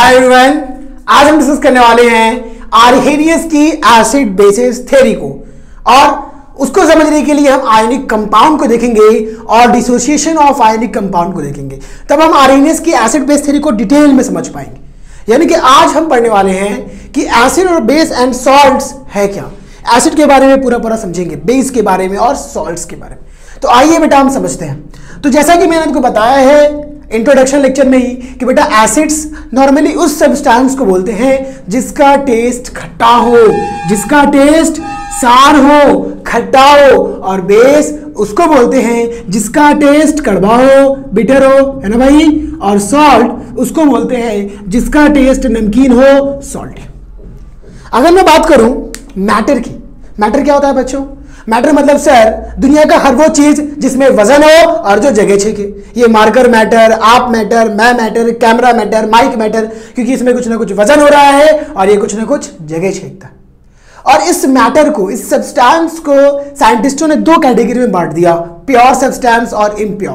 Hi everyone, आज हम discuss करने वाले हैं आर्हेनियस की एसिड बेसिस थ्योरी को और उसको समझने के लिए हम आयनिक कंपाउंड को देखेंगे और डिसोसिएशन ऑफ आयनिक कंपाउंड को देखेंगे। तब हम आर्हेनियस की एसिड बेस थ्योरी को डिटेल में समझ पाएंगे। यानी कि आज हम पढ़ने वाले हैं कि एसिड और बेस एंड सॉल्ट्स है क्या। एसिड के बारे में पूरा समझेंगे, बेस के बारे में और सॉल्ट्स के बारे में। तो आइए बेटा हम समझते हैं। तो जैसा कि मैंने आपको बताया है इंट्रोडक्शन लेक्चर में ही कि बेटा एसिड्स नॉर्मली उस सब्सटेंस को बोलते हैं जिसका टेस्ट खट्टा हो, जिसका टेस्ट सार हो, खट्टा हो, और बेस उसको बोलते हैं जिसका टेस्ट कड़वा हो, बिटर हो, है ना भाई। और सॉल्ट उसको बोलते हैं जिसका टेस्ट नमकीन हो, सॉल्ट। अगर मैं बात करूं मैटर की, मैटर क्या होता है बच्चों? मैटर मतलब सर दुनिया का हर वो चीज जिसमें वजन हो और जो जगह छेके। ये मार्कर मैटर, आप मैटर, मैं matter, camera matter, mic matter, क्योंकि इसमें कुछ ना कुछ वजन हो रहा है और ये कुछ ना कुछ जगह छेकता है। और इस मैटर को, इस सब्सटेंस को साइंटिस्टों ने दो कैटेगरी में बांट दिया, प्योर सब्सटेंस और इम्प्योर।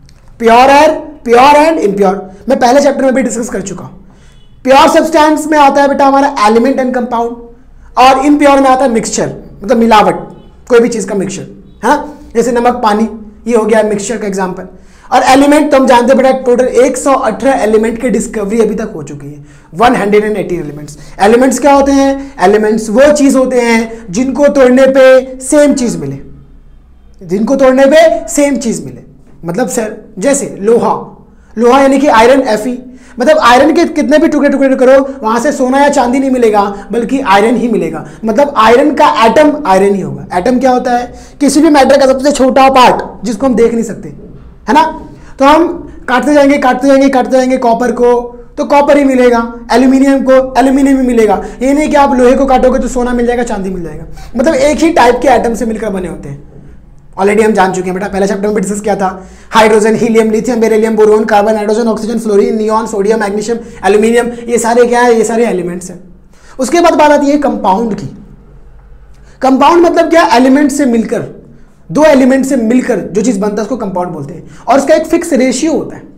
प्योर एंड इम्प्योर मैं पहले चैप्टर में भी डिस्कस कर चुका हूं। प्योर सब्सटेंस में आता है बेटा हमारा एलिमेंट एंड कंपाउंड, और इम्प्योर में आता है मिक्सचर, मतलब मिलावट, कोई भी चीज का मिक्सचर, है ना। जैसे नमक पानी, ये हो गया मिक्सचर का एग्जांपल। और एलिमेंट तो हम जानते हैं बेटा टोटल 118 एलिमेंट की डिस्कवरी अभी तक हो चुकी है, 180 एलिमेंट्स। एलिमेंट्स क्या होते हैं? एलिमेंट्स वो चीज होते हैं जिनको तोड़ने पे सेम चीज मिले, जिनको तोड़ने पे सेम चीज मिले। मतलब सर जैसे लोहा यानी कि आयरन Fe, मतलब आयरन के कितने भी टुकड़े टुकड़े करो वहां से सोना या चांदी नहीं मिलेगा, बल्कि आयरन ही मिलेगा। मतलब आयरन का एटम आयरन ही होगा। एटम क्या होता है? किसी भी मैटर का सबसे छोटा पार्ट जिसको हम देख नहीं सकते, है ना। तो हम काटते जाएंगे कॉपर को तो कॉपर ही मिलेगा, एल्यूमिनियम को एल्यूमिनियम ही मिलेगा। ये नहीं कि आप लोहे को काटोगे तो सोना मिल जाएगा, चांदी मिल जाएगा। मतलब एक ही टाइप के एटम से मिलकर बने होते हैं। ऑलरेडी हम जान चुके हैं बेटा, पहले चैप्टर में भी डिस्कस किया था। Hydrogen, helium, lithium, beryllium, boron, carbon, nitrogen, oxygen, fluorine, neon, sodium, magnesium, aluminium, ये सारे क्या है? ये सारे एलिमेंट्स हैं। उसके बाद बात आती है कंपाउंड की। कंपाउंड मतलब क्या? एलिमेंट से मिलकर, दो एलिमेंट से मिलकर जो चीज बनता है उसको कंपाउंड बोलते हैं। और उसका एक फिक्स रेशियो होता है,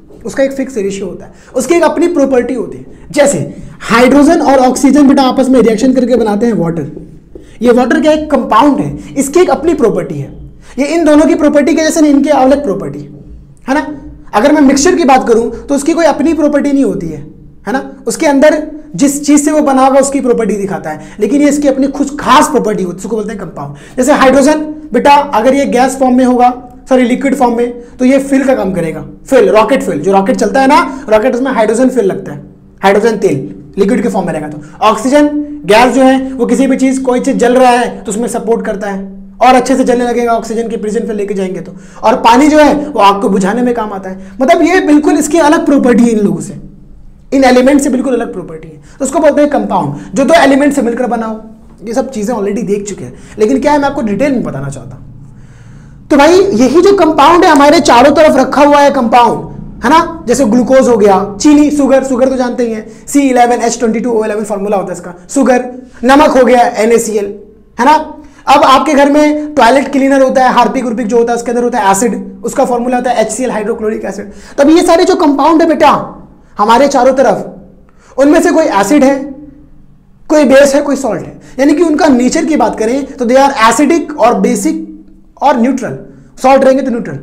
उसकी एक अपनी प्रॉपर्टी होती है। जैसे हाइड्रोजन और ऑक्सीजन बेटा आपस में रिएक्शन करके बनाते हैं वाटर। ये वाटर क्या एक कंपाउंड है, इसकी एक अपनी प्रॉपर्टी है। ये इन दोनों की प्रॉपर्टी के जैसे नहीं, इनकी अलग प्रॉपर्टी है ना। अगर मैं मिक्सचर की बात करूं तो उसकी कोई अपनी प्रॉपर्टी नहीं होती है ना। उसके अंदर जिस चीज से वो बना होगा उसकी प्रॉपर्टी दिखाता है, लेकिन ये इसकी अपनी कुछ खास प्रॉपर्टी होती है, उसको बोलते हैं कंपाउंड। जैसे हाइड्रोजन बेटा अगर ये गैस फॉर्म में होगा, सॉरी लिक्विड फॉर्म में, तो ये फिल का काम करेगा। फिल, रॉकेट फिल, जो रॉकेट चलता है ना, रॉकेट उसमें हाइड्रोजन फिल लगता है, हाइड्रोजन तेल लिक्विड के फॉर्म में रहेगा। तो ऑक्सीजन गैस जो है वो किसी भी चीज, कोई चीज जल रहा है तो उसमें सपोर्ट करता है और अच्छे से जलने लगेगा, ऑक्सीजन की प्रेजेंस पे लेके जाएंगे तो। और पानी जो है वो आग को बुझाने में काम आता है। मतलब ये बिल्कुल इसकी अलग प्रॉपर्टी है, इन लोगों से, इन एलिमेंट से बिल्कुल अलग प्रॉपर्टी है। तो उसको बोलते हैं कंपाउंड, जो दो एलिमेंट से मिलकर बना हो। ये सब चीजें ऑलरेडी देख चुके हैं, लेकिन क्या है मैं आपको डिटेल में बताना चाहता हूं। तो भाई यही जो कंपाउंड है हमारे चारों तरफ रखा हुआ है कंपाउंड, है ना। जैसे ग्लूकोज हो गया, चीनी, शुगर तो जानते ही हैं, C11H22O11 फॉर्मूला होता है इसका, शुगर। नमक हो गया NaCl, है ना। अब आपके घर में टॉयलेट क्लीनर होता है, हार्पिक उर्पिक जो होता है उसके अंदर होता है एसिड, उसका फॉर्मूला होता है HCl, हाइड्रोक्लोरिक एसिड। तब ये सारे जो कंपाउंड है बेटा हमारे चारों तरफ, उनमें से कोई एसिड है, कोई बेस है, कोई सॉल्ट है। यानी कि उनका नेचर की बात करें तो दे आर एसिडिक और बेसिक और न्यूट्रल। सॉल्ट रहेंगे तो न्यूट्रल,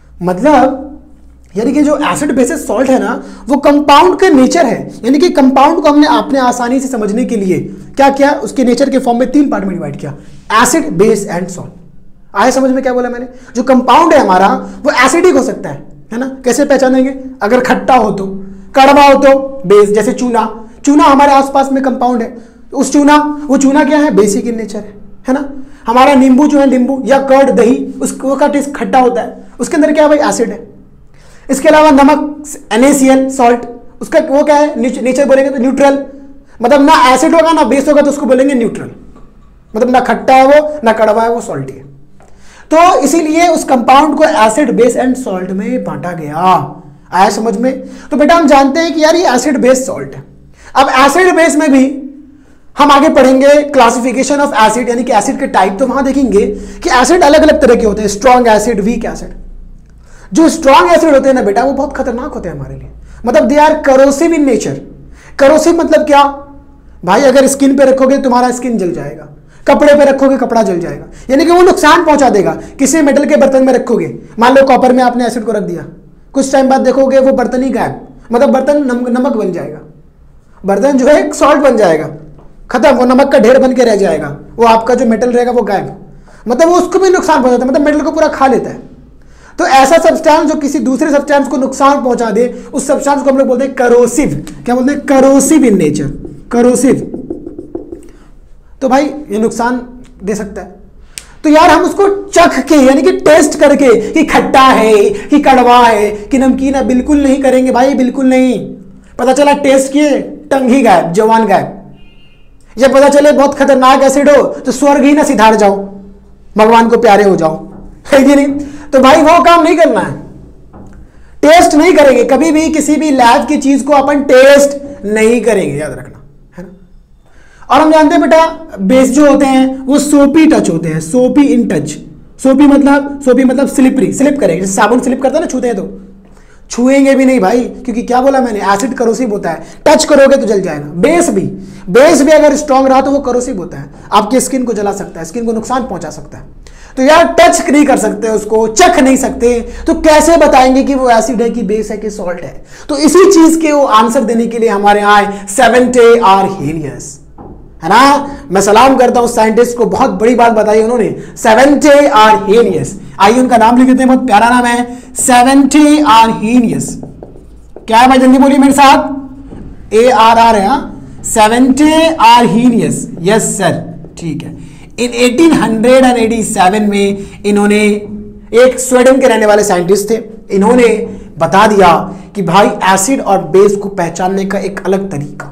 मतलब यानी कि जो एसिड बेसिस सॉल्ट है ना वो कंपाउंड के नेचर है। यानी कि कंपाउंड को हमने अपने आसानी से समझने के लिए क्या किया, उसके नेचर के फॉर्म में 3 पार्ट में डिवाइड किया, एसिड, बेस एंड सॉल्ट। आए समझ में क्या बोला मैंने? जो कंपाउंड है हमारा वो एसिडिक हो सकता है ना। कैसे पहचानेंगे? अगर खट्टा हो तो, कड़वा हो तो बेस। जैसे चूना हमारे आसपास में कंपाउंड है, उस वो चूना क्या है? बेसिक इन नेचर है ना। हमारा नींबू जो है, नींबू या कर्ड, दही, उसका टेस्ट खट्टा होता है, उसके अंदर क्या है भाई? एसिड है। इसके अलावा नमक NaCl, सॉल्ट, उसका वो क्या है? नेचर बोलेंगे तो न्यूट्रल। मतलब ना एसिड होगा ना बेस होगा तो उसको बोलेंगे न्यूट्रल। मतलब ना खट्टा है वो, ना कड़वा है वो, सॉल्टी है। तो इसीलिए उस कंपाउंड को एसिड, बेस एंड सॉल्ट में बांटा गया। आया समझ में? तो बेटा हम जानते हैं कि यार ये एसिड, बेस, सॉल्ट है। अब एसिड बेस में भी हम आगे पढ़ेंगे क्लासिफिकेशन ऑफ एसिड, यानी कि एसिड के टाइप। तो वहां देखेंगे कि एसिड अलग अलग तरह के होते हैं, स्ट्रॉन्ग एसिड, वीक एसिड। जो स्ट्रॉन्ग एसिड होते हैं ना बेटा वो बहुत खतरनाक होते हैं हमारे लिए। मतलब they are corrosive in nature. Corrosive मतलब क्या भाई, अगर स्किन पे रखोगे तुम्हारा स्किन जल जाएगा, कपड़े पे रखोगे कपड़ा जल जाएगा, यानी कि वो नुकसान पहुंचा देगा। किसी मेटल के बर्तन में रखोगे, मान लो कॉपर में आपने एसिड को रख दिया, कुछ टाइम बाद देखोगे वो बर्तन ही गायब, मतलब बर्तन नमक बन जाएगा, बर्तन जो है सॉल्ट बन जाएगा, खत्म, वो नमक का ढेर बन के रह जाएगा, वो आपका जो मेटल रहेगा वो गायब, मतलब वो उसको भी नुकसान पहुंचाता है, मतलब मेटल को पूरा खा लेता है। तो ऐसा सब्सटेंस जो किसी दूसरे सब्सटेंस को नुकसान पहुंचा दे, उस सब्सटेंस को हम लोग बोलते हैं करोसिव। क्या बोलते हैं? Corrosive in nature, corrosive. तो भाई ये नुकसान दे सकता है। तो यार हम उसको चख के यानी कि टेस्ट करके कि खट्टा है कि कड़वा है कि नमकीन है, बिल्कुल नहीं करेंगे भाई, बिल्कुल नहीं। पता चला टेस्ट किए, टंग ही गायब, जवान गायब। जब पता चले बहुत खतरनाक एसिड हो तो स्वर्ग ही ना सिधार जाओ, भगवान को प्यारे हो जाओ, है कि नहीं? तो भाई वो काम नहीं करना है, टेस्ट नहीं करेंगे कभी भी, किसी भी लैब की चीज को अपन टेस्ट नहीं करेंगे, याद रखना है ना। और हम जानते हैं बेटा बेस जो होते हैं वो सोपी टच होते हैं, सोपी इन टच। सोपी मतलब स्लिपरी, स्लिप करेंगे, जैसे साबुन स्लिप करता है ना, छूते हैं तो छुएंगे भी नहीं भाई, क्योंकि क्या बोला मैंने, एसिड करोसिव होता है, टच करोगे तो जल जाएगा। बेस भी अगर स्ट्रांग रहा तो वो करोसिव होता है, आपकी स्किन को जला सकता है, स्किन को नुकसान पहुंचा सकता है। तो यार टच नहीं कर सकते उसको, चख नहीं सकते, तो कैसे बताएंगे कि वो एसिड है कि बेस है कि सॉल्ट है? तो इसी चीज के वो आंसर देने के लिए हमारे यहाँ आए सेवेंटे आरहेलियस, है ना। मैं सलाम करता हूं साइंटिस्ट को, बहुत बड़ी बात बताई उन्होंने, सेवेंटे आरहेलियस। आइए उनका नाम लिख देते हैं, बहुत प्यारा नाम है, सेवेंटे आरहेलियस। क्या है भाई, जल्दी बोलिए मेरे साथ, ARR है, सेवेंटे आरहेलियस। यस सर, ठीक है। इन 1887 में इन्होंने, एक स्वीडन के रहने वाले साइंटिस्ट थे, इन्होंने बता दिया कि भाई एसिड और बेस को पहचानने का एक अलग तरीका,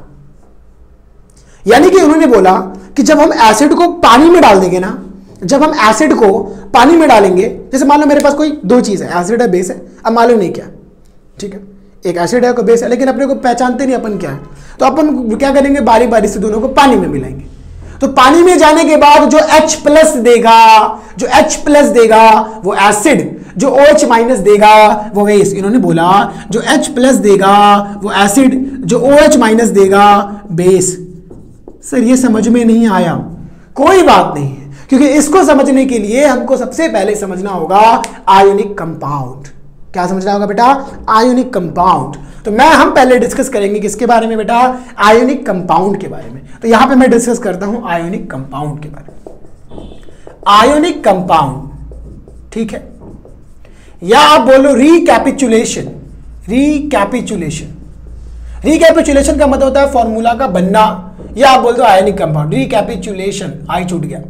यानी कि उन्होंने बोला कि जब हम एसिड को पानी में डाल देंगे ना, जब हम एसिड को पानी में डालेंगे, जैसे मान लो मेरे पास कोई दो चीज है, एसिड है बेस है, अब मालूम नहीं क्या, ठीक है, एक एसिड है कोई बेस है, लेकिन अपने को पहचानते नहीं अपन क्या है, तो अपन क्या करेंगे, बारी बारी से दोनों को पानी में मिलाएंगे। तो पानी में जाने के बाद जो H+ देगा, जो H+ देगा वो एसिड, जो OH- देगा वो बेस। इन्होंने बोला जो H+ देगा वो एसिड, जो OH- देगा बेस। सर ये समझ में नहीं आया, कोई बात नहीं है, क्योंकि इसको समझने के लिए हमको सबसे पहले समझना होगा आयोनिक कंपाउंड। क्या समझना होगा बेटा? Ionic compound. तो हम पहले डिस्कस करेंगे किसके बारे में बेटा? आयोनिक कंपाउंड के बारे में। तो यहां पे मैं डिस्कस करता हूं आयोनिक कंपाउंड के बारे में। आयोनिक कंपाउंड, ठीक है, या आप बोलो रिकैपिचुलेशन। रिकैपिचुलेशन, रिकैपिचुलेशन का मतलब होता है फॉर्मूला का बनना, या आप बोल दो आयोनिक कंपाउंड। रिकैपिचुलेशन, आई छूट गया,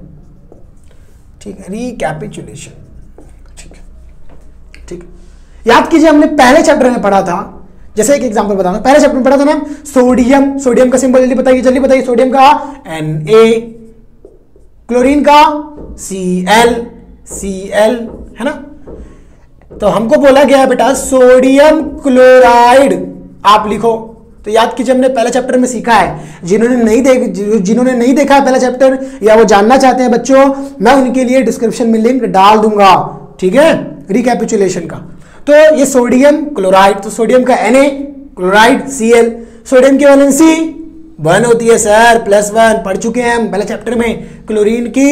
ठीक है, रिकैपिचुलेशन, ठीक है, ठीक है। याद कीजिए हमने पहले चैप्टर में पढ़ा था, जैसे एक एग्जांपल बताना, पहले चैप्टर में पढ़ा था ना सोडियम, सोडियम का सिंबल जल्दी बताइए, सोडियम का Na, क्लोरीन का Cl, है ना। तो हमको बोला गया है बेटा सोडियम क्लोराइड आप लिखो। तो याद कीजिए हमने पहले चैप्टर में सीखा है, जिन्होंने नहीं देखा है पहला चैप्टर या वो जानना चाहते हैं बच्चों, मैं उनके लिए डिस्क्रिप्शन में लिंक डाल दूंगा, ठीक है, रिकैपिचुलेशन का। तो ये सोडियम क्लोराइड, तो सोडियम का Na, क्लोराइड Cl, सोडियम की वैलेंसी 1 होती है सर, +1 पढ़ चुके हैं हम पहले चैप्टर में। क्लोरीन की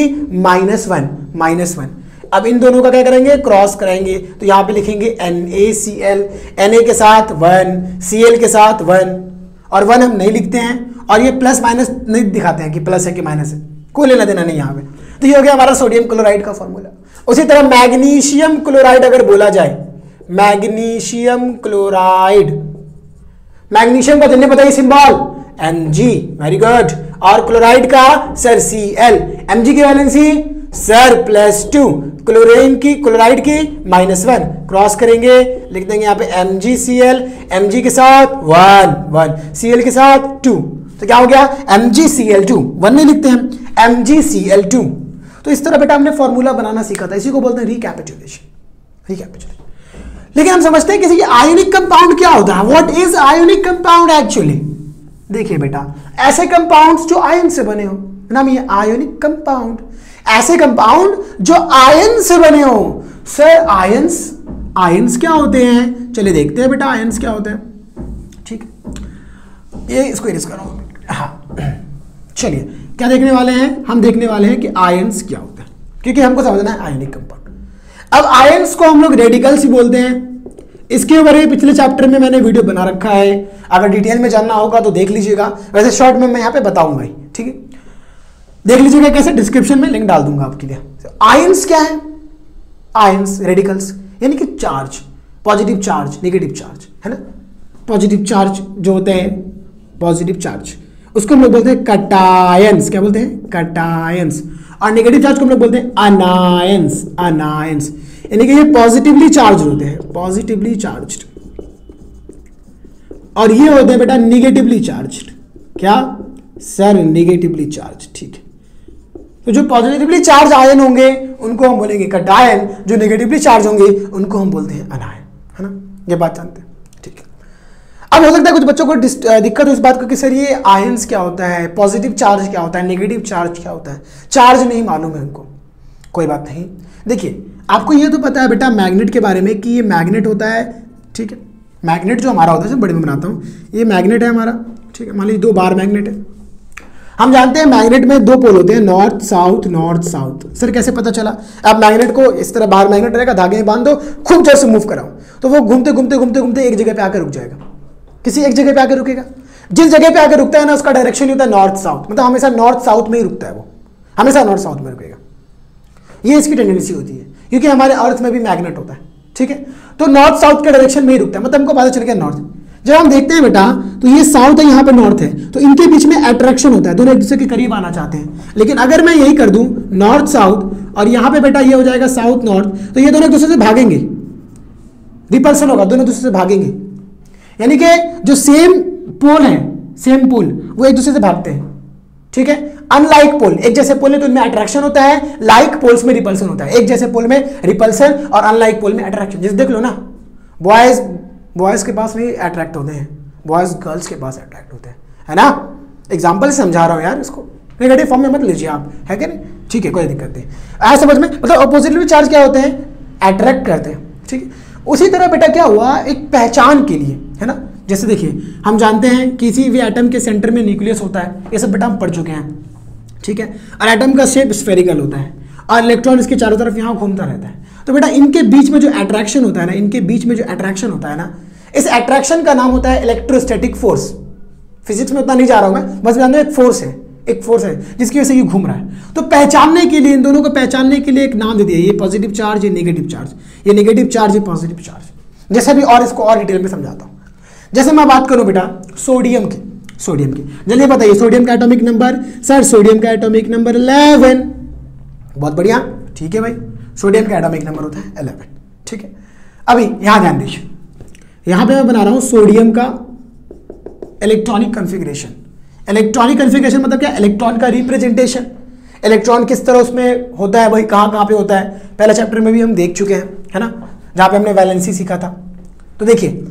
-1। अब इन दोनों का क्या करेंगे, क्रॉस कराएंगे, तो यहां पे लिखेंगे NaCl, Na के साथ 1, Cl के साथ 1, और 1 हम नहीं लिखते हैं, और ये प्लस माइनस नहीं दिखाते हैं कि प्लस है कि माइनस है, कोई लेना देना नहीं यहाँ पे। तो ये हो गया हमारा सोडियम क्लोराइड का फॉर्मूला। उसी तरह मैग्नीशियम क्लोराइड अगर बोला जाए, मैग्नीशियम क्लोराइड, मैग्नीशियम का जल्दी बताइए सिंबल Mg, वेरी गुड, और क्लोराइड का सर Cl, Mg की वैलेंसी सर +2, क्लोराइड की -1, क्रॉस करेंगे, लिख देंगे यहाँ पे MgCl, Mg के साथ 1, Cl के साथ 2, तो क्या हो गया MgCl2, 1 नहीं लिखते हैं, MgCl2। तो इस तरह बेटा हमने फॉर्मूला बनाना सीखा था, इसी को बोलते हैं रिकैपिचुलेशन। लेकिन हम समझते हैं किसी आयोनिक कंपाउंड क्या होता है, what is ionic compound actually. देखिए बेटा ऐसे कंपाउंड्स जो आयन से बने हो, नाम ये आयोनिक कंपाउंड, ऐसे कंपाउंड जो आयन से बने हो। सर आयंस क्या होते हैं, चलिए देखते हैं बेटा आयंस क्या होते हैं, ठीक है। ये इसको इरेज करो। हाँ चलिए क्या देखने वाले हैं, हम देखने वाले हैं कि आयंस क्या होता है, क्योंकि हमको समझना है आयनिक कंपाउंड। अब आयंस को हम लोग रेडिकल्स ही बोलते हैं। इसके ऊपर ही पिछले चैप्टर में मैंने वीडियो बना रखा है, अगर डिटेल में जानना होगा तो देख लीजिएगा, वैसे शॉर्ट में मैं यहाँ पे बताऊंगा ही, ठीक है, देख लीजिएगा कैसे, डिस्क्रिप्शन में लिंक डाल दूंगा आपके लिए। आयंस क्या है? आयंस रेडिकल्स यानी कि charge, positive charge, negative charge, है ना। पॉजिटिव चार्ज जो होते हैं, पॉजिटिव चार्ज, उसको हम लोग बोलते हैं कटायंस। क्या बोलते हैं? कटायंस। और नेगेटिव चार्ज को हम लोग बोलते हैं अनायंस। अनायंस यानी कि ये पॉजिटिवली चार्ज होते हैं, पॉजिटिवली चार्ज्ड, और ये होते हैं बेटा निगेटिवली चार्ज्ड। क्या सर? निगेटिवली चार्ज, ठीक है। तो जो पॉजिटिवली चार्ज आयन होंगे उनको हम बोलेंगे कटायन, जो नेगेटिवली चार्ज होंगे उनको हम बोलते हैं अनायन, है ना। ये बात जानते हैं, ठीक है। अब हो सकता है कुछ बच्चों को दिक्कत हो इस बात को कि सर ये आयंस क्या होता है, पॉजिटिव चार्ज क्या होता है, नेगेटिव चार्ज क्या होता है, चार्ज नहीं मालूम है उनको। कोई बात नहीं, देखिए आपको ये तो पता है बेटा मैग्नेट के बारे में कि ये मैग्नेट होता है, ठीक है। मैग्नेट जो हमारा होता है, बड़े में बनाता हूँ, ये मैग्नेट है हमारा, ठीक है। मान लीजिए 2 बार मैग्नेट है। हम जानते हैं मैग्नेट में 2 पोल होते हैं, north south, north south. Sir कैसे पता चला? आप मैग्नेट को इस तरह बाहर मैग्नेट रहेगा, धागे में बांध दो, खूब जोर से मूव कराओ तो वो घूमते घूमते घूमते घूमते एक जगह पे आकर रुक जाएगा, किसी एक जगह पे आकर रुकेगा। जिस जगह पे आकर रुकता है ना, उसका डायरेक्शन होता है नॉर्थ साउथ, मतलब हमेशा नॉर्थ साउथ में ही रुकता है, वो हमेशा नॉर्थ साउथ में रुकेगा। ये इसकी टेंडेंसी होती है, क्योंकि हमारे अर्थ में भी मैग्नेट होता है, ठीक है। तो नॉर्थ साउथ के डायरेक्शन में ही रुकता है, मतलब हमको पता चल गया नॉर्थ। जब हम देखते हैं बेटा तो ये साउथ है, यहाँ पे नॉर्थ है, तो इनके बीच में अट्रैक्शन होता है, दोनों एक दूसरे के करीब आना चाहते हैं। लेकिन अगर मैं यही कर दूं नॉर्थ साउथ और यहाँ पे बेटा ये हो जाएगा साउथ नॉर्थ, तो ये दोनों एक दूसरे से भागेंगे, रिपल्सन होगा, दोनों दूसरे से भागेंगे। यानी कि जो सेम पोल है, सेम पोल, वो एक दूसरे से भागते हैं, ठीक है। अनलाइक पोल, एक जैसे पोल है तो इनमें अट्रैक्शन होता है, लाइक पोल्स में रिपल्सन होता है। एक जैसे पोल में रिपल्सन और अनलाइक पोल में अट्रैक्शन। जैसे देख लो ना, बॉयज के पास नहीं अट्रैक्ट होते हैं, बॉयज गर्ल्स के पास अट्रैक्ट होते हैं, है ना। एग्जाम्पल समझा रहा हूं यार, इसको नेगेटिव फॉर्म में मत लीजिए आप, है कि नहीं, ठीक है, कोई दिक्कत नहीं। आया समझ में? मतलब अपोजिटली चार्ज क्या होते हैं? अट्रैक्ट करते हैं, ठीक है। उसी तरह बेटा क्या हुआ, एक पहचान के लिए, है ना। जैसे देखिए हम जानते हैं किसी भी एटम के सेंटर में न्यूक्लियस होता है, ये सब बेटा हम पढ़ चुके हैं, ठीक है। और एटम का शेप स्फेरिकल होता है और इलेक्ट्रॉन इसके चारों तरफ यहाँ घूमता रहता है। तो बेटा इनके बीच में जो अट्रैक्शन होता है ना, इनके बीच में जो अट्रैक्शन होता है ना, इस अट्रैक्शन का नाम होता है इलेक्ट्रोस्टैटिक फोर्स। फिजिक्स में उतना नहीं जा रहा हूं मैं, बस जानते हैं एक फोर्स है जिसकी वजह से ये घूम रहा है। तो पहचानने के लिए, इन दोनों को पहचानने के लिए एक नाम दे दिया, ये पॉजिटिव चार्ज, ये नेगेटिव चार्ज, ये नेगेटिव चार्ज, ये पॉजिटिव चार्ज। जैसे भी और इसको और डिटेल में समझाता हूं। जैसे मैं बात करूं बेटा सोडियम की, जल्दी बताइए सोडियम का एटॉमिक नंबर। सर सोडियम का एटॉमिक नंबर 11। बहुत बढ़िया, ठीक है भाई, सोडियम का एटॉमिक नंबर होता है 11, ठीक है। अभी यहां ध्यान दीजिए, यहां पे मैं बना रहा हूं सोडियम का इलेक्ट्रॉनिक कॉन्फ़िगरेशन। इलेक्ट्रॉनिक कॉन्फ़िगरेशन मतलब क्या? इलेक्ट्रॉन का रिप्रेजेंटेशन। इलेक्ट्रॉन किस तरह उसमें होता है, भाई कहां पे होता है, पहले चैप्टर में भी हम देख चुके हैं, है ना, जहां पे हमने वैलेंसी सीखा था। तो देखिए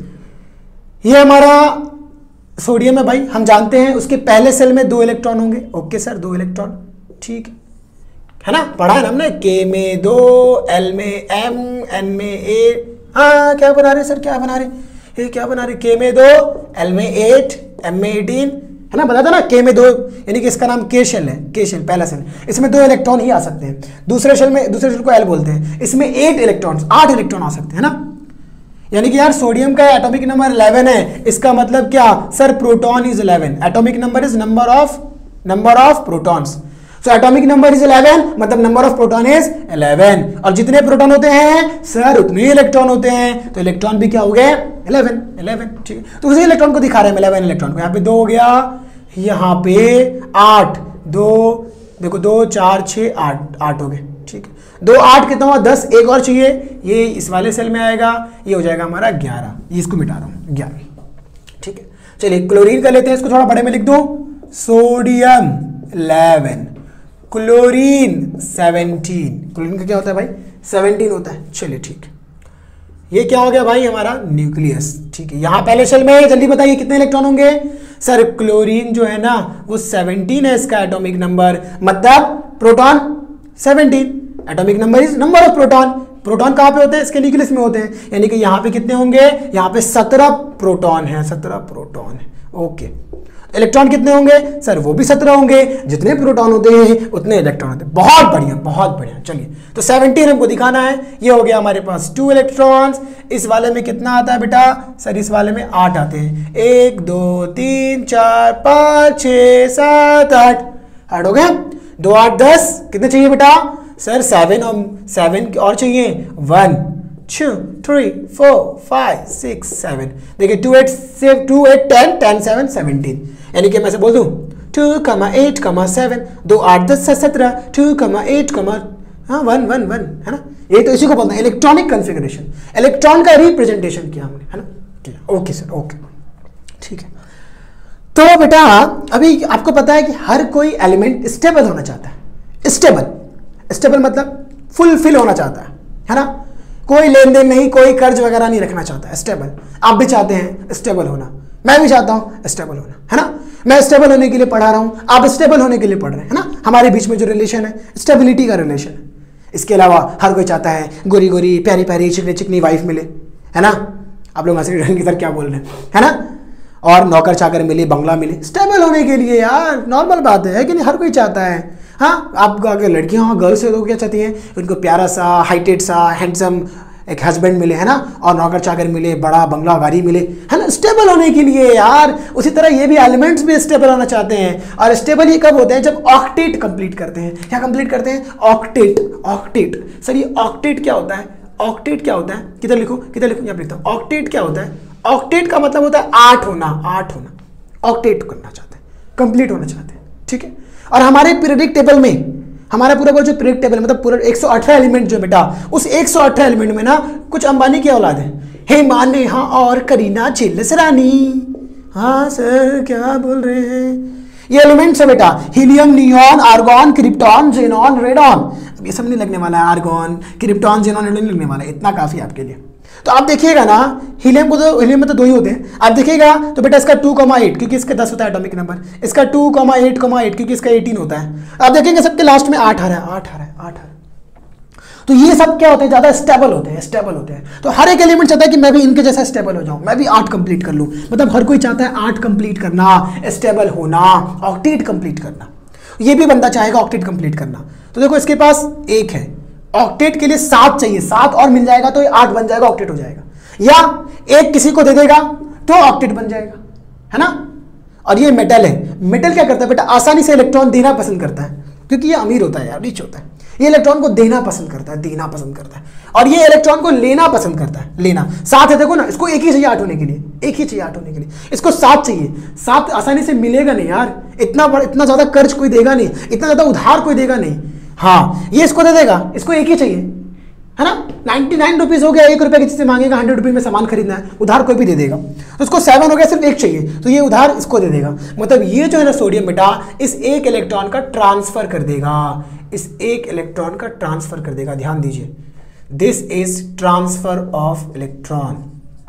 ये हमारा सोडियम है भाई, हम जानते हैं उसके पहले सेल में 2 इलेक्ट्रॉन होंगे। ओके सर, 2 इलेक्ट्रॉन, ठीक है ना, पढ़ा है ना हमने, के में 2, एल में m, n में a। हाँ क्या बना रहे सर, क्या बना रहे, के में 2, एल में 8, m में 18, है ना, बताया था ना, के में 2 यानी कि इसका नाम के शेल है, के शेल पहला सेल, इसमें 2 इलेक्ट्रॉन ही आ सकते हैं। दूसरे शेल को एल बोलते हैं, इसमें 8 इलेक्ट्रॉन आ सकते हैं ना। यानी कि यार सोडियम का एटॉमिक नंबर 11 है, इसका मतलब क्या sir, proton is 11, atomic number is number of protons. So atomic number is 11 मतलब नंबर ऑफ प्रोटॉन इज 11, और जितने प्रोटॉन होते हैं सर उतने ही इलेक्ट्रॉन होते हैं, तो इलेक्ट्रॉन भी क्या हो गए 11, ठीक है। तो उसी इलेक्ट्रॉन को दिखा रहे हैं 11 इलेक्ट्रॉन को, यहाँ पे 2 हो गया, यहाँ पे 8, 2 देखो 2 4 6 8 हो गए, ठीक है। 2 8 कितना हुआ 10, एक और चाहिए, ये इस वाले सेल में आएगा, ये हो जाएगा हमारा 11, ये इसको मिटा रहा हूं 11, ठीक है। चलिए क्लोरीन कर लेते हैं, इसको थोड़ा बड़े में लिख दो, सोडियम 11, क्लोरीन 17। क्लोरीन का क्या होता है भाई 17 होता है, चलिए ठीक है। ये क्या हो गया भाई हमारा न्यूक्लियस, ठीक है। यहां पहले शेल में जल्दी बताइए कितने इलेक्ट्रॉन होंगे सर, क्लोरीन जो है ना वो 17 है इसका एटॉमिक नंबर, मतलब proton 17, atomic number is number of proton. Proton कहां पे होते हैं, इसके न्यूक्लियस में होते हैं, यानी कि यहां पे कितने होंगे, यहां पे 17 प्रोटॉन है, 17 प्रोटॉन है, ओके। इलेक्ट्रॉन कितने होंगे सर? वो भी 17 होंगे। जितने प्रोटॉन होते हैं उतने इलेक्ट्रॉन होते हैं। बहुत बढ़िया, बहुत बढ़िया। चलिए, तो 17 हमको दिखाना है। ये हो गया हमारे पास 2 इलेक्ट्रॉन्स। इस वाले में कितना आता है बेटा? सर इस वाले में 8 आते हैं। 1 2 3 4 5 6 7 8 8 हो गया। 2 8 10 कितने चाहिए बेटा? सर 7 और 7 और चाहिए 1 2 3 4 5 6 7। देखिए 2 8 10 10 7 17, यानी कि मैं से बोल दूं 2, 8, 7, 2 8 10 17, 2, 8, 1 1 1 है ना। ये तो इसी को बोलते हैं इलेक्ट्रॉनिक कॉन्फ़िगरेशन। इलेक्ट्रॉन का रिप्रेजेंटेशन किया हमने, है ना। ओके सर, ओके, ठीक है। तो बेटा अभी आपको पता है कि हर कोई एलिमेंट स्टेबल होना चाहता है। स्टेबल मतलब फुलफिल होना चाहता है ना। कोई लेन देन नहीं, कोई कर्ज वगैरह नहीं रखना चाहता है। स्टेबल आप भी चाहते हैं स्टेबल होना, मैं भी चाहता हूं स्टेबल होना, है ना। मैं स्टेबल होने के लिए पढ़ा रहा हूं, आप स्टेबल होने के लिए पढ़ रहे हैं, है ना। हमारे बीच में जो रिलेशन है स्टेबिलिटी का रिलेशन है। इसके अलावा हर कोई चाहता है गोरी गोरी प्यारी प्यारी चिकनी चिकनी वाइफ मिले, है ना। आप लोग हंसी की तरह क्या बोल रहे हैं, है ना। और नौकर चाकर मिले, बंगला मिले, स्टेबल होने के लिए यार नॉर्मल बात है कि नहीं, हर कोई चाहता है। हाँ, आपको अगर लड़कियां हो, गर्ल्स हो, तो क्या चाहती हैं? उनको प्यारा सा हाइटेड सा हैंडसम एक हस्बैंड मिले, है ना, और नौकर चाकर मिले, बड़ा बंगला गाड़ी मिले, है ना, स्टेबल होने के लिए यार। उसी तरह ये भी एलिमेंट्स भी स्टेबल होना चाहते हैं। और स्टेबल ये कब होते हैं? जब ऑक्टेट कंप्लीट करते हैं। क्या कंप्लीट करते हैं? ऑक्टेट। सर ये ऑक्टेट क्या होता है? ऑक्टेट क्या होता है? किधर लिखो, यहाँ लिखता हूँ। ऑक्टेट क्या होता है? ऑक्टेट का मतलब होता है 8 होना। ऑक्टेट करना चाहते हैं, कंप्लीट होना चाहते हैं, ठीक है। और हमारे पीरियडिक टेबल में हमारा पूरा जो पीरियडिक टेबल मतलब पूरा 118 एलिमेंट जो बेटा, उस 118 एलिमेंट में ना कुछ अंबानी की औलाद है, हेमा, नेहा और करीना चिल्लस रानी। हाँ सर क्या बोल रहे हैं? ये एलिमेंट्स है बेटा, helium, neon, argon, krypton, xenon, radon. अब ये सब नहीं लगने वाला है, आर्गॉन, क्रिप्टॉन, जेनॉन, रेडॉन नहीं लगने वाला है, इतना काफी आपके लिए। तो आप देखिएगा ना, हीलियम में तो 2 ही होते हैं। आप देखिएगा तो बेटा इसका 2,8 क्योंकि इसका 10 होता है एटॉमिक नंबर, इसका 2,8,8 क्योंकि इसका 18 होता है। आप देखेंगे सबके लास्ट में 8 आ रहा है। तो ये सब क्या होते हैं? ज्यादा स्टेबल होते हैं। तो हर एक एलिमेंट चाहता है कि मैं भी इनके जैसा स्टेबल हो जाऊं, मैं भी 8 कंप्लीट कर लूं। मतलब हर कोई चाहता है 8 कंप्लीट करना, स्टेबल होना, ऑक्टेट कंप्लीट करना। ये भी बंदा चाहेगा ऑक्टेट कंप्लीट करना। तो देखो इसके पास 1 है, ऑक्टेट के लिए 7 चाहिए, 7 और मिल जाएगा तो 8 बन जाएगा, ऑक्टेट हो जाएगा। या 1 किसी को दे देगा तो ऑक्टेट बन जाएगा, है ना। और ये मेटल है। मेटल क्या करता है बेटा? आसानी से इलेक्ट्रॉन देना पसंद करता है, क्योंकि ये अमीर होता है यार, रिच होता है। ये इलेक्ट्रॉन को देना पसंद करता है, और ये इलेक्ट्रॉन को लेना पसंद करता है, लेना। 7 है, देखो ना, इसको 1 ही चाहिए 8 होने के लिए, इसको 7 चाहिए। 7 आसानी से मिलेगा नहीं यार, इतना ज्यादा कर्ज कोई देगा नहीं, इतना ज्यादा उधार कोई देगा नहीं। हाँ, ये इसको दे देगा, इसको 1 ही चाहिए, है ना। 99 रुपीज हो गया, 1 रुपया किसी से मांगेगा, 100 रुपीज में सामान खरीदना है, उधार कोई भी दे देगा। तो इसको 7 हो गया, सिर्फ 1 चाहिए, तो ये उधार इसको दे देगा। मतलब ये जो है ना सोडियम बेटा, इस 1 इलेक्ट्रॉन का ट्रांसफर कर देगा, ध्यान दीजिए। This is transfer of electron.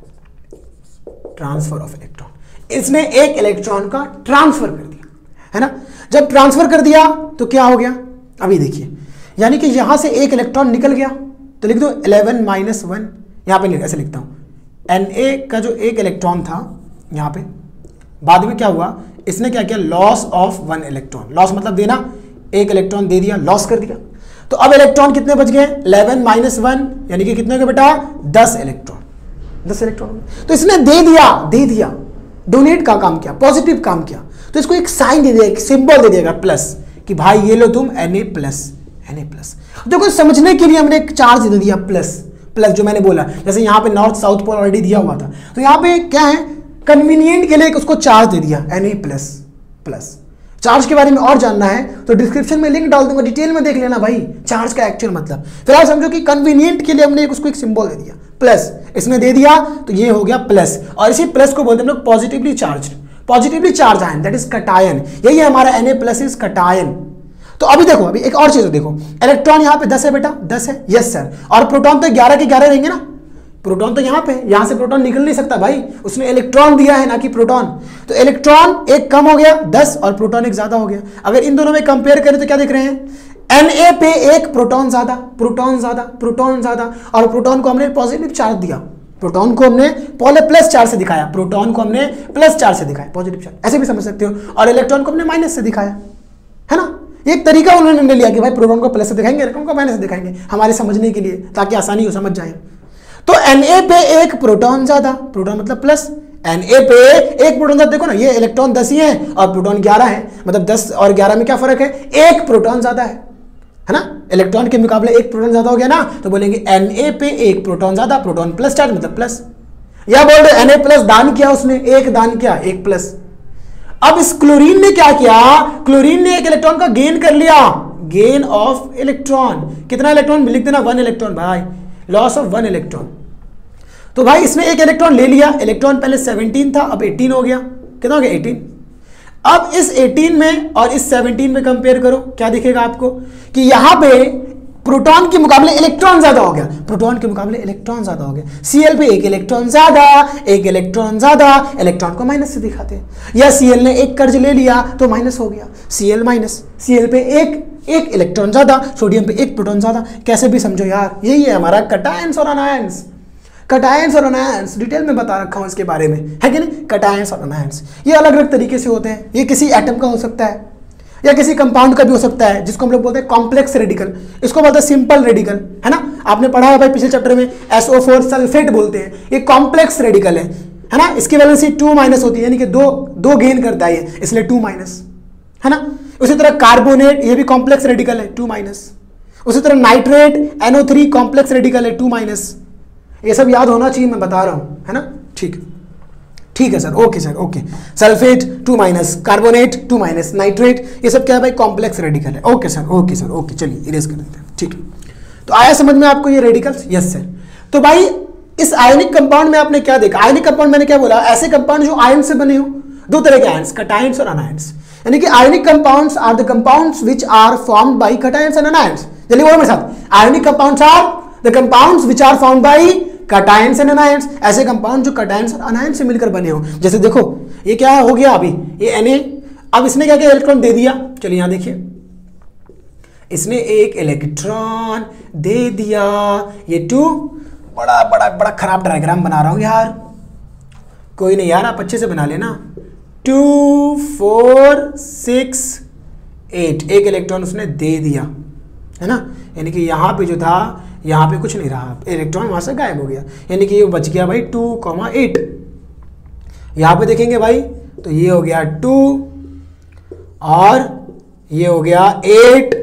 इसने 1 इलेक्ट्रॉन का ट्रांसफर कर दिया, है ना। जब ट्रांसफर कर दिया तो क्या हो गया? अभी देखिए, यानी कि यहां से 1 इलेक्ट्रॉन निकल गया, तो लिख दो 11 - 1। यहां पे ऐसे लिखता हूं, Na का जो 1 इलेक्ट्रॉन था यहां पे, बाद में क्या हुआ? इसने क्या किया? Loss of 1 electron. लॉस मतलब देना, 1 इलेक्ट्रॉन दे दिया, लॉस कर दिया। तो अब इलेक्ट्रॉन कितने बच गए? 11 - 1, यानी कि कितने हो गए बेटा? 10 इलेक्ट्रॉन। तो इसने दे दिया, डोनेट का काम किया, पॉजिटिव काम किया। तो इसको एक साइन दे दिया, एक सिंबल दे देगा प्लस, कि भाई ये लो तुम Na+। देखो समझने के लिए हमने एक चार्ज दे दिया प्लस, जो मैंने बोला, जैसे यहाँ पे नॉर्थ साउथ पोल ऑलरेडी दिया हुआ था, तो यहाँ पे क्या है? कन्वीनियंट के लिए उसको चार्ज दे दिया Na+। चार्ज के बारे में और जानना है तो डिस्क्रिप्शन में लिंक डाल दूंगा, डिटेल में देख लेना भाई, चार्ज का एक्चुअल मतलब। फिलहाल समझो कि कन्वीनियंट के लिए हमने उसको एक सिंबल दे दिया प्लस, इसने दे दिया तो ये हो गया प्लस, और इसी प्लस को बोलते हैं हम लोग positively charge ion, that is cation. यही है हमारा Na+ इज कटायन। तो अभी देखो, अभी एक और चीज देखो, इलेक्ट्रॉन यहाँ पे 10 है बेटा, 10 है, यस सर। और प्रोटॉन तो 11 के 11 रहेंगे ना, प्रोटॉन तो यहाँ पे, यहाँ से प्रोटॉन निकल नहीं सकता भाई, उसने इलेक्ट्रॉन दिया है ना कि प्रोटॉन। तो इलेक्ट्रॉन 1 कम हो गया 10, और प्रोटॉन 1 ज्यादा हो गया। अगर इन दोनों में कंपेयर करें तो क्या देख रहे हैं? Na पे 1 प्रोटॉन ज्यादा, और प्रोटॉन को हमने पॉजिटिव चार्ज दिया, प्रोटॉन को हमने प्लस चार्ज से दिखाया, प्रोटॉन को हमने प्लस चार्ज से दिखाया, पॉजिटिव चार्ज, ऐसे भी समझ सकते हो, और इलेक्ट्रॉन को हमने माइनस से दिखाया, है ना। एक तरीका उन्होंने लिया कि भाई प्रोटॉन को प्लस से दिखाएंगे, इलेक्ट्रॉन को माइनस से दिखाएंगे, हमारे समझने के लिए, ताकि आसानी हो समझ जाए। तो Na पे एक प्रोटॉन ज्यादा, प्रोटॉन मतलब प्लस, Na पे एक प्रोटॉन ज्यादा, देखो ना ये इलेक्ट्रॉन 10 ही है और प्रोटॉन 11 है, मतलब 10 और 11 में क्या फर्क है, एक प्रोटॉन ज्यादा है ना। इलेक्ट्रॉन के मुकाबले एक प्रोटॉन ज्यादा हो गया ना, तो बोलेंगे Na पे एक प्रोटॉन ज्यादा, प्रोटॉन प्लस चार्ज मतलब प्लस, या बोल रहे Na प्लस दान किया उसने, एक दान किया, एक प्लस। अब इस क्लोरीन ने क्या किया, क्लोरीन ने एक इलेक्ट्रॉन का गेन कर लिया, गेन ऑफ इलेक्ट्रॉन, कितना इलेक्ट्रॉन लिख देना, 1 इलेक्ट्रॉन भाई, लॉस ऑफ 1 इलेक्ट्रॉन। तो भाई इसने एक इलेक्ट्रॉन ले लिया, इलेक्ट्रॉन पहले 17 था, अब 18 हो गया, कितना हो गया 18। अब इस 18 में और इस 17 में कंपेयर करो, क्या दिखेगा आपको कि यहां पे प्रोटॉन के मुकाबले इलेक्ट्रॉन ज्यादा हो गया, प्रोटॉन के मुकाबले इलेक्ट्रॉन ज्यादा हो गया। Cl पे एक इलेक्ट्रॉन ज्यादा, एक इलेक्ट्रॉन ज्यादा, इलेक्ट्रॉन को माइनस से दिखाते हैं, या Cl ने एक कर्ज ले लिया तो माइनस हो गया, Cl माइनस, Cl पे एक इलेक्ट्रॉन ज्यादा, सोडियम पे एक प्रोटॉन ज्यादा, कैसे भी समझो यार, यही है हमारा कटायंस और अनायंस। कटायंस और अनायंस डिटेल में बता रखा हूं इसके बारे में, है कि नहीं। कटायंस और अनायंस ये अलग अलग तरीके से होते हैं, ये किसी एटम का हो सकता है या किसी कंपाउंड का भी हो सकता है, जिसको हम लोग बोलते हैं कॉम्प्लेक्स रेडिकल, इसको बोलते हैं सिंपल रेडिकल, है ना। आपने पढ़ा है भाई पिछले चैप्टर में, SO4 सल्फेट बोलते हैं, ये कॉम्प्लेक्स रेडिकल है ना। इसकी वैलेंसी 2- होती है, यानी कि दो गेन करता है ये, इसलिए 2-, है ना। उसी तरह कार्बोनेट, ये भी कॉम्प्लेक्स रेडिकल है, 2-। उसी तरह नाइट्रेट NO3 कॉम्प्लेक्स रेडिकल है, 2-। ये सब याद होना चाहिए, मैं बता रहा हूं, है ना। ठीक है sir, okay sir, okay. Sulphate 2-, carbonate 2-, nitrate, ये सब क्या है भाई, कॉम्प्लेक्स रेडिकल है। Okay sir, okay sir, okay, चलिए इरेज कर देते हैं, ठीक। तो आया समझ में आपको ये रेडिकल्स, यस सर। तो भाई इस आयनिक कंपाउंड में आपने क्या देखा, आयनिक कंपाउंड मैंने क्या बोला, ऐसे कंपाउंड जो आयन से बने हो, दो तरह के आयन्स, कटायंस और अनायंस, यानी कि ionic compounds are the compounds which are formed by cations and anions. चलिए बोलो मेरे साथ, ionic compounds are the compounds which are formed by cations and anions, ऐसे कंपाउंड जो कटायंस और अनायंस से मिलकर बने हो। जैसे देखो ये क्या हो गया, अभी ये Na, अब इसने क्या किया, इलेक्ट्रॉन दे दिया। चलिए यहां देखिए, इसने एक इलेक्ट्रॉन दे दिया, ये 2, बड़ा खराब डायग्राम बना रहा हूं यार, कोई नहीं यार, आप अच्छे से बना लेना। 2, 4, 6, 8, एक इलेक्ट्रॉन उसने दे दिया, है ना। यानी कि यहाँ पे जो था, यहाँ पे कुछ नहीं रहा, इलेक्ट्रॉन वहां से गायब हो गया, यानी कि ये बच गया भाई 2,8। यहाँ पे देखेंगे भाई तो ये हो गया 2 और ये हो गया 8,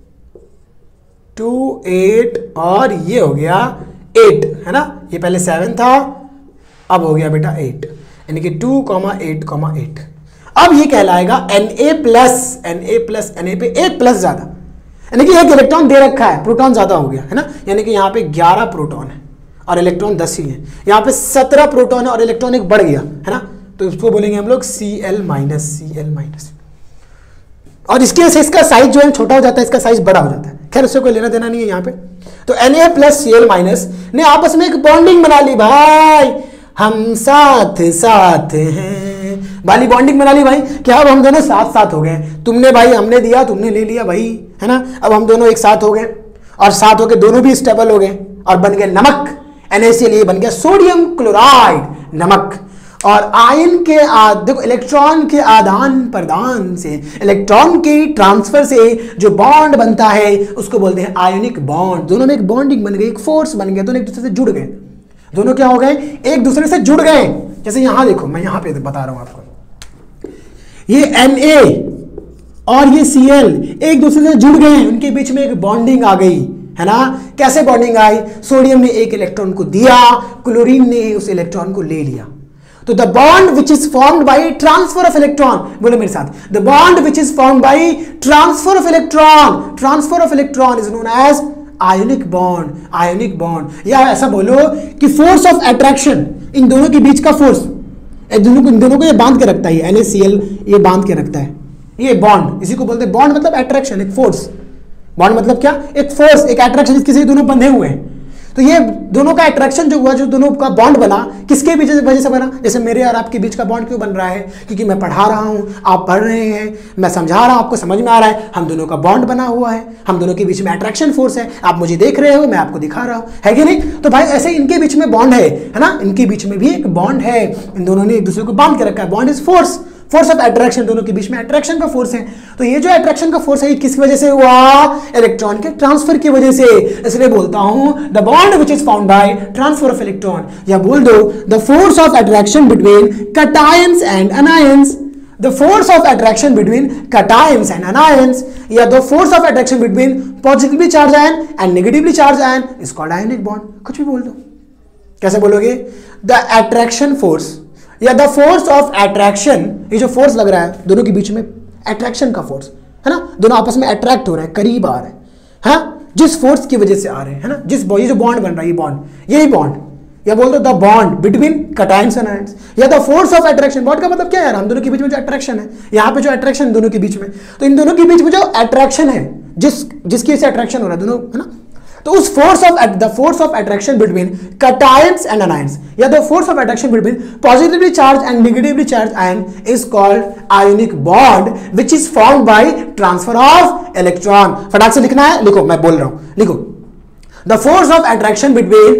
2, 8 और ये हो गया 8, है ना। ये पहले 7 था, अब हो गया बेटा 8, यानी कि 2,8,8। अब ये कहलाएगा Na पे एक प्लस ज्यादा, यानी कि एक इलेक्ट्रॉन दे रखा है, प्रोटॉन ज्यादा हो गया, है ना। यानी कि यहाँ पे 11 प्रोटॉन है और इलेक्ट्रॉन 10 ही है, यहाँ पे 17 प्रोटॉन है और इलेक्ट्रॉन एक बढ़ गया, है ना। तो इसको बोलेंगे हम लोग Cl-, और इसके से इसका साइज जो है छोटा हो जाता है, इसका साइज बड़ा हो जाता है, खैर उससे कोई लेना देना नहीं है यहाँ पे। तो Na+Cl- ने आपस में एक बॉन्डिंग बना ली भाई, हम साथ साथ हैं वाली बॉन्डिंग बना ली भाई। क्या अब हम दोनों साथ साथ हो गए, तुमने भाई हमने दिया, तुमने ले लिया भाई, है ना। अब हम दोनों एक साथ हो गए और साथ होके दोनों भी स्टेबल हो गए और बन गए नमक, NaCl बन गया सोडियम क्लोराइड, नमक। और आयन के देखो इलेक्ट्रॉन के आदान प्रदान से, इलेक्ट्रॉन के ट्रांसफर से जो बॉन्ड बनता है उसको बोलते हैं आयनिक बॉन्ड। दोनों में एक बॉन्डिंग बन गई, एक फोर्स बन गया, दोनों एक दूसरे से जुड़ गए, दोनों क्या हो गए, एक दूसरे से जुड़ गए। जैसे यहां देखो, मैं यहां पे बता रहा हूं आपको, ये Na और ये Cl एक दूसरे से जुड़ गए, उनके बीच में एक बॉन्डिंग आ गई, है ना। कैसे बॉन्डिंग आई, सोडियम ने एक इलेक्ट्रॉन को दिया, क्लोरीन ने उस इलेक्ट्रॉन को ले लिया। तो the bond which is formed by transfer of electron, बोलो मेरे साथ, the bond which is formed by transfer of electron is known as ionic bond, ionic bond. या ऐसा बोलो कि फोर्स ऑफ अट्रैक्शन, इन दोनों के बीच का फोर्स, इन दोनों को ये बांध के रखता है, NaCl ये बांध के रखता है, ये बॉन्ड, इसी को बोलते हैं बॉन्ड, मतलब अट्रैक्शन, एक फोर्स। बॉन्ड मतलब क्या, एक फोर्स, एक अट्रैक्शन, किसी दोनों बंधे हुए हैं। तो ये दोनों का अट्रैक्शन जो हुआ, जो दोनों का बॉन्ड बना, किसके बीच वजह से बना? जैसे मेरे और आपके बीच का बॉन्ड क्यों बन रहा है? क्योंकि मैं पढ़ा रहा हूं, आप पढ़ रहे हैं, मैं समझा रहा हूं, आपको समझ में आ रहा है, हम दोनों का बॉन्ड बना हुआ है, हम दोनों के बीच में अट्रैक्शन फोर्स है, आप मुझे देख रहे हो, मैं आपको दिखा रहा हूं, है कि नहीं? तो भाई ऐसे इनके बीच में बॉन्ड है ना, इनके बीच में भी एक बॉन्ड है, इन दोनों ने एक दूसरे को बांध के रखा है। Bond is force, force of attraction, दोनों के बीच में अट्रैक्शन का फोर्स है। तो ये जो अट्रैक्शन का फोर्स है ये किस वजह से हुआ? इलेक्ट्रॉन के ट्रांसफर की वजह से। इसलिए बोलता हूं the bond which is found by transfer of electron, या बोल दो the force of attraction between cations and anions, the force of attraction between cations and anions, या the force of attraction between positively charge ion and negatively charge ion is called ionic bond. कुछ भी बोल दो, कैसे बोलोगे? The attraction force या the force of attraction, ये जो फोर्स लग रहा है दोनों के बीच में, अट्रैक्शन का फोर्स है ना, दोनों आपस में अट्रैक्ट हो रहे हैं, करीब आ रहे हैं, हाँ, जिस फोर्स की वजह से आ रहे हैं, है ना, जिस ये जो बॉन्ड बन रहा है, ये बॉन्ड, यही बॉन्ड, या बोल दो the bond between cations and ions, या the force of attraction. Bond का मतलब क्या है यार? हम दोनों के बीच में जो अट्रैक्शन है, यहाँ पे जो अट्रैक्शन दोनों के बीच में, तो इन दोनों के बीच में जो अट्रैक्शन है, जिसकी से अट्रैक्शन हो रहा है दोनों, है ना, तो उस the force of attraction between cations and anions, या the force of attraction between positively charge and negatively charge ion is called ionic bond which is formed by transfer of electron. फटाक से लिखना है, लिखो, मैं बोल रहा हूं, लिखो। The force of attraction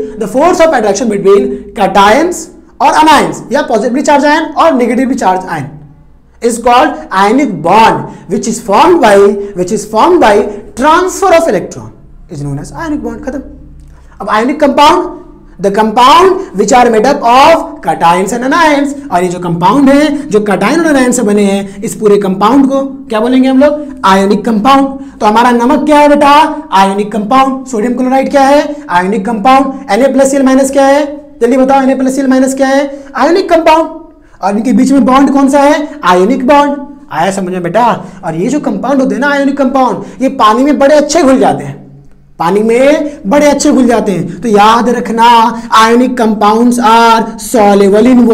between cations और अनायंस, या पॉजिटिवली चार्ज आयन और negatively charge ion is called ionic bond which is formed by transfer of electron is known as ionic bond। खत्म। अब ionic compound, the compound which are made up of cations and anions, और ये जो compound है जो cation और anion से बने हैं, इस पूरे compound को क्या बोलेंगे हम लोग? ionic compound। तो हमारा नमक क्या है बेटा? ionic compound। सोडियम क्लोराइड क्या है? ionic compound। Na+Cl- क्या है? जल्दी बताओ, Na+Cl- क्या है? ionic compound। और इनके बीच में बॉन्ड कौन सा है? Ionic bond. आया समझ में बेटा? और ये जो कंपाउंड होते हैं ना, आयोनिक कंपाउंड, ये पानी में बड़े अच्छे घुल जाते हैं, पानी में बड़े अच्छे घुल जाते हैं। तो याद रखना, ionic compounds are soluble in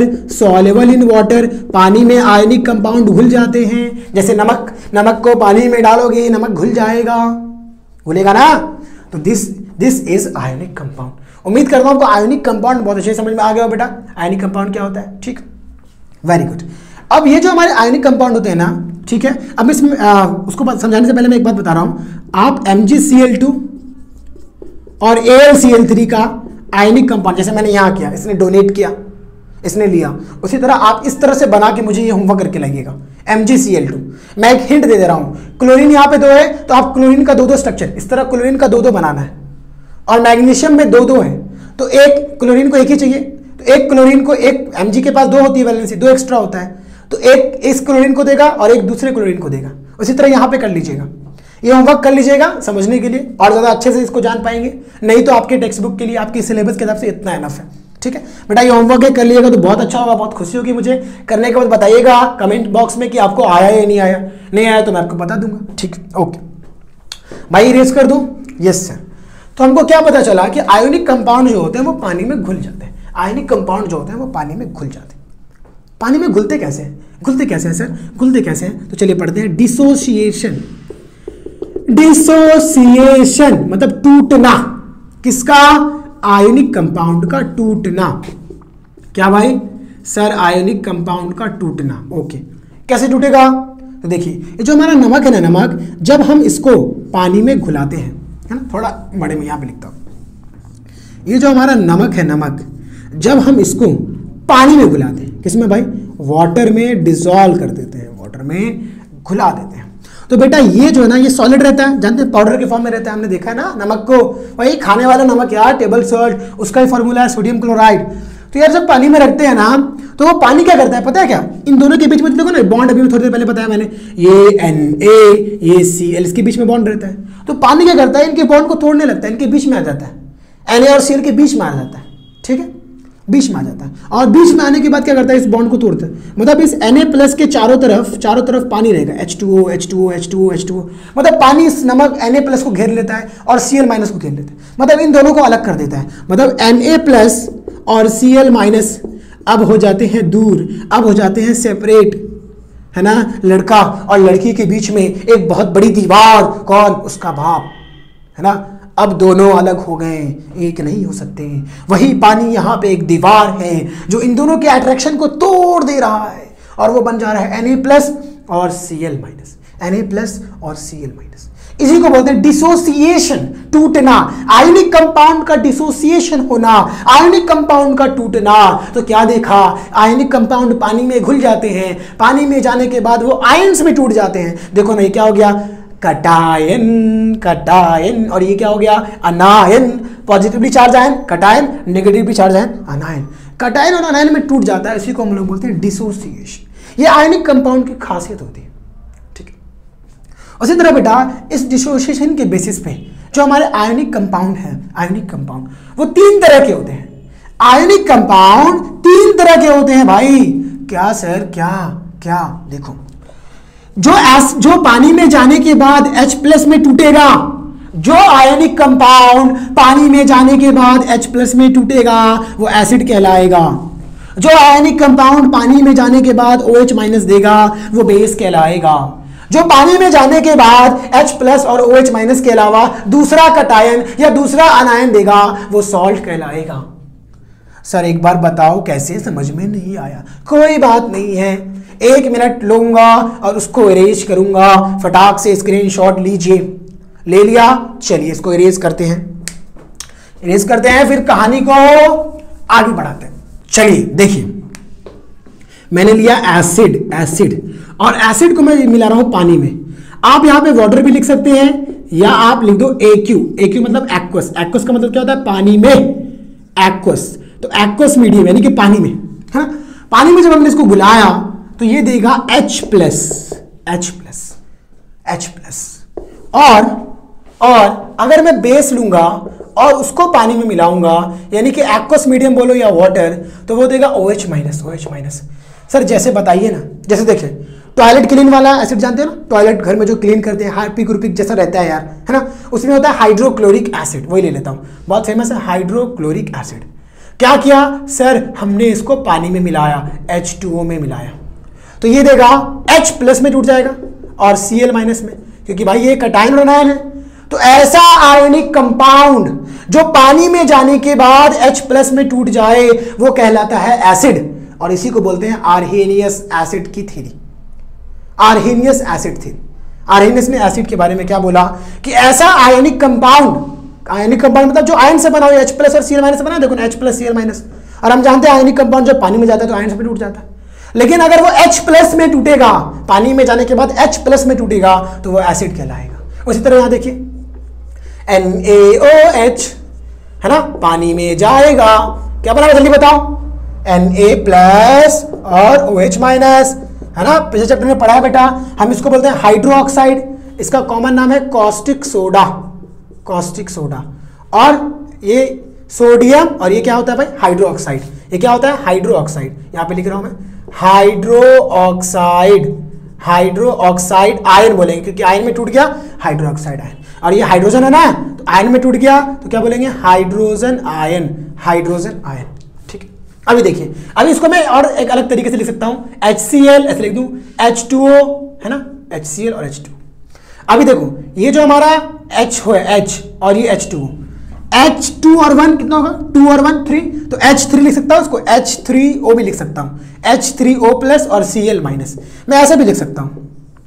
water, पानी में आयोनिक कंपाउंड घुल जाते हैं। जैसे नमक को पानी में डालोगे, नमक घुल जाएगा, घुलेगा ना, तो दिस इज आयोनिक कंपाउंड। उम्मीद करता हूं आपको आयोनिक कंपाउंड बहुत अच्छे समझ में आ गया हो बेटा, आयोनिक कंपाउंड क्या होता है। ठीक, वेरी गुड। अब ये जो हमारे आयोनिक कंपाउंड होते हैं ना, ठीक है, अब इसमें उसको समझाने से पहले मैं एक बात बता रहा हूं। आप MgCl2 और AlCl3 का आयोनिक कंपाउंड, जैसे मैंने यहां किया, इसने डोनेट किया, इसने लिया, उसी तरह आप इस तरह से बना के मुझे ये होमवर्क करके लाइएगा। MgCl2, मैं एक हिंट दे दे रहा हूं, क्लोरीन यहां पे 2 है, तो आप क्लोरीन का 2-2 स्ट्रक्चर, इस तरह क्लोरीन का 2-2 बनाना है, और मैग्नीशियम में 2-2 है, तो एक क्लोरीन को एक ही चाहिए, तो एक क्लोरीन को, एक Mg के पास 2 होती है वैलेंसी, 2 एक्स्ट्रा होता है, तो एक इस क्लोरीन को देगा और एक दूसरे क्लोरीन को देगा। उसी तरह यहां पे कर लीजिएगा, ये होमवर्क कर लीजिएगा समझने के लिए, और ज्यादा अच्छे से इसको जान पाएंगे। नहीं तो आपके टेक्स्ट बुक के लिए, आपकी सिलेबस के हिसाब से इतना इनफ है। ठीक है बेटा, ये होमवर्क है, कर लीजिएगा तो बहुत अच्छा होगा, बहुत खुशी होगी मुझे। करने के बाद बताइएगा कमेंट बॉक्स में कि आपको आया या नहीं आया। नहीं आया तो मैं आपको बता दूंगा। ठीक, ओके भाई, इरेज कर दूं? Yes sir. तो हमको क्या पता चला कि आयोनिक कंपाउंड जो होते हैं वो पानी में घुल जाते हैं। आयोनिक कंपाउंड जो होते हैं वो पानी में घुल जाते हैं। पानी में घुलते कैसे हैं? घुलते कैसे हैं सर? घुलते कैसे हैं? तो चलिए पढ़ते हैं। डिसोसिएशन, डिसोसिएशन मतलब टूटना। किसका? आयोनिक कंपाउंड का टूटना। क्या भाई? सर आयोनिक कंपाउंड का टूटना। ओके, कैसे टूटेगा? तो देखिए, ये जो हमारा नमक है ना, नमक जब हम इसको पानी में घुलाते हैं, है ना, थोड़ा बड़े में यहाँ पे लिखता हूँ, ये जो हमारा नमक है, नमक जब हम इसको पानी में घुलाते हैं, किसमें भाई? वाटर में डिसॉल्व कर देते हैं, वाटर में घुला देते हैं। तो बेटा ये जो है ना, ये सॉलिड रहता है, जानते हैं, पाउडर के फॉर्म में रहता है। हमने देखा है ना नमक को, वही खाने वाला नमक यार, टेबल सॉल्ट, उसका ही फॉर्मूला है सोडियम क्लोराइड। तो यार जब पानी में रखते हैं ना, तो वो पानी क्या करता है पता है क्या? इन दोनों के बीच में देखो ना, बॉन्ड अभी थोड़ी देर पहले बताया मैंने, ये Na, ये Cl, इसके बीच में बॉन्ड रहता है। तो पानी क्या करता है? इनके बॉन्ड को तोड़ने लगता है, इनके बीच में आ जाता है, Na और Cl के बीच में आ जाता है। ठीक है, बीच में आ जाता है, और बीच में आने के बाद क्या करता है? इस बॉन्ड को तोड़ता है। मतलब इस Na+ के चारों तरफ पानी रहेगा, H2O, H2O, H2O, H2O, मतलब पानी इस नमक Na+ को घेर लेता है और Cl- को घेर लेता है, मतलब इन दोनों को अलग कर देता है। मतलब Na+ और Cl- अब हो जाते हैं दूर, अब हो जाते हैं सेपरेट, है ना। लड़का और लड़की के बीच में एक बहुत बड़ी दीवार, कौन? उसका बाप, है ना। अब दोनों अलग हो गए, एक नहीं हो सकते। वही पानी यहाँ पे एक दीवार है जो इन दोनों के अट्रैक्शन को तोड़ दे रहा है और वो बन जा रहा है Na+ और Cl-, Na+ और Cl-। इसी को बोलते हैं डिसोसिएशन, टूटना, आयनिक कंपाउंड का डिसोसिएशन होना, आयनिक कंपाउंड का टूटना। तो क्या देखा, आयनिक कंपाउंड पानी में घुल जाते हैं, पानी में जाने के बाद वो आयंस में टूट जाते हैं। देखो ना, ये क्या हो गया, कटायन, कटायन, और ये क्या हो गया, anion. Positively charge ion cation, negatively charge ion anion. Cation और अनायन में टूट जाता है, इसी को हम लोग बोलते हैं डिसोसिएशन। ये आयनिक कंपाउंड की खासियत होती है। उसी तरह बेटा इस डिसोसिएशन के बेसिस पे जो हमारे आयनिक कंपाउंड है, आयनिक कंपाउंड वो 3 तरह के होते हैं। आयनिक कंपाउंड 3 तरह के होते हैं भाई। क्या सर, क्या क्या? देखो, जो पानी में जाने के बाद H+ में टूटेगा, जो आयनिक कंपाउंड पानी में जाने के बाद H+ में टूटेगा वो एसिड कहलाएगा। जो आयनिक कंपाउंड पानी में जाने के बाद OH- देगा वो बेस कहलाएगा। जो पानी में जाने के बाद H+ और OH- के अलावा दूसरा कटायन या दूसरा अनायन देगा वो सॉल्ट कहलाएगा। सर एक बार बताओ कैसे, समझ में नहीं आया? कोई बात नहीं है, 1 मिनट लूंगा और उसको इरेज करूंगा। फटाक से स्क्रीनशॉट लीजिए। ले लिया, चलिए इसको इरेज करते हैं। इरेज करते हैं, फिर कहानी को आगे बढ़ाते हैं। चलिए देखिए, मैंने लिया एसिड, एसिड, और एसिड को मैं मिला रहा हूं पानी में। आप यहां पे वाटर भी लिख सकते हैं या आप लिख दो AQ। AQ मतलब एक्वस। एक्वस का मतलब क्या होता है, पानी में, एक्वस। तो एक्वस मीडियम यानी कि पानी में, है ना। पानी में जब हमने इसको बुलाया तो ये देगा H+, और अगर मैं बेस लूंगा और उसको पानी में मिलाऊंगा यानी कि एक्वस मीडियम बोलो या वाटर, तो वो देगा OH-। सर जैसे बताइए ना, जैसे देखिए टॉयलेट क्लीन वाला एसिड जानते हैं ना, टॉयलेट घर में जो क्लीन करते हैं, हार्पिक रुपिक जैसा रहता है यार, है ना, उसमें होता है हाइड्रोक्लोरिक एसिड। वही ले लेता हूं, बहुत फेमस है हाइड्रोक्लोरिक एसिड। क्या किया सर, हमने इसको पानी में मिलाया, H2O में मिलाया, तो ये देगा H+ में टूट जाएगा और Cl- में, क्योंकि भाई ये कटायन और अनायन है। तो ऐसा आयनिक कंपाउंड जो पानी में जाने के बाद H+ में टूट जाए वो कहलाता है एसिड, और इसी को बोलते हैं आर्हेनियस एसिड की theory. Arrhenius acid theory. Arrhenius ने एसिड के बारे में क्या बोला कि ऐसा आयनिक कंपाउंड, आयनिक कंपाउंड मतलब जो आयन से बना हुआ H+ और Cl- से बना है। देखो ना, H+ Cl-, और हम जानते हैं आयनिक कंपाउंड जब पानी में जाता है तो आयन से टूट जाता है। लेकिन अगर वो H+ में टूटेगा, पानी में जाने के बाद H+ में टूटेगा तो वो एसिड कहलाएगा। उसी तरह यहां देखिए NaOH, है ना, पानी में जाएगा, क्या बना, जल्दी बताओ, Na+ और OH-, है ना। पिछले चैप्टर में पढ़ा है बेटा, हम इसको बोलते हैं हाइड्रो ऑक्साइड। इसका कॉमन नाम है कॉस्टिक सोडा, कॉस्टिक सोडा। और ये सोडियम, और ये क्या होता है भाई, हाइड्रो ऑक्साइड। ये क्या होता है, हाइड्रो ऑक्साइड। यहां पे लिख रहा हूं मैं hydro oxide, hydro oxide ion बोलेंगे क्योंकि आयन में टूट गया हाइड्रो ऑक्साइड आयन। और ये हाइड्रोजन है ना, तो आयन में टूट गया तो क्या बोलेंगे, हाइड्रोजन आयन, हाइड्रोजन आयन। ठीक है, अभी देखिए, अभी इसको मैं और एक अलग तरीके से लिख सकता हूं, HCl ऐसे लिख दूं, H2O, है ना, HCl और H2। अभी देखो ये जो हमारा H है, H, और ये H2O, H2 और 1 कितना होगा, 2 और 1 3, तो H3 लिख सकता हूं, उसको H3O भी लिख सकता हूं, H3O+ और Cl-। मैं ऐसे भी लिख सकता हूं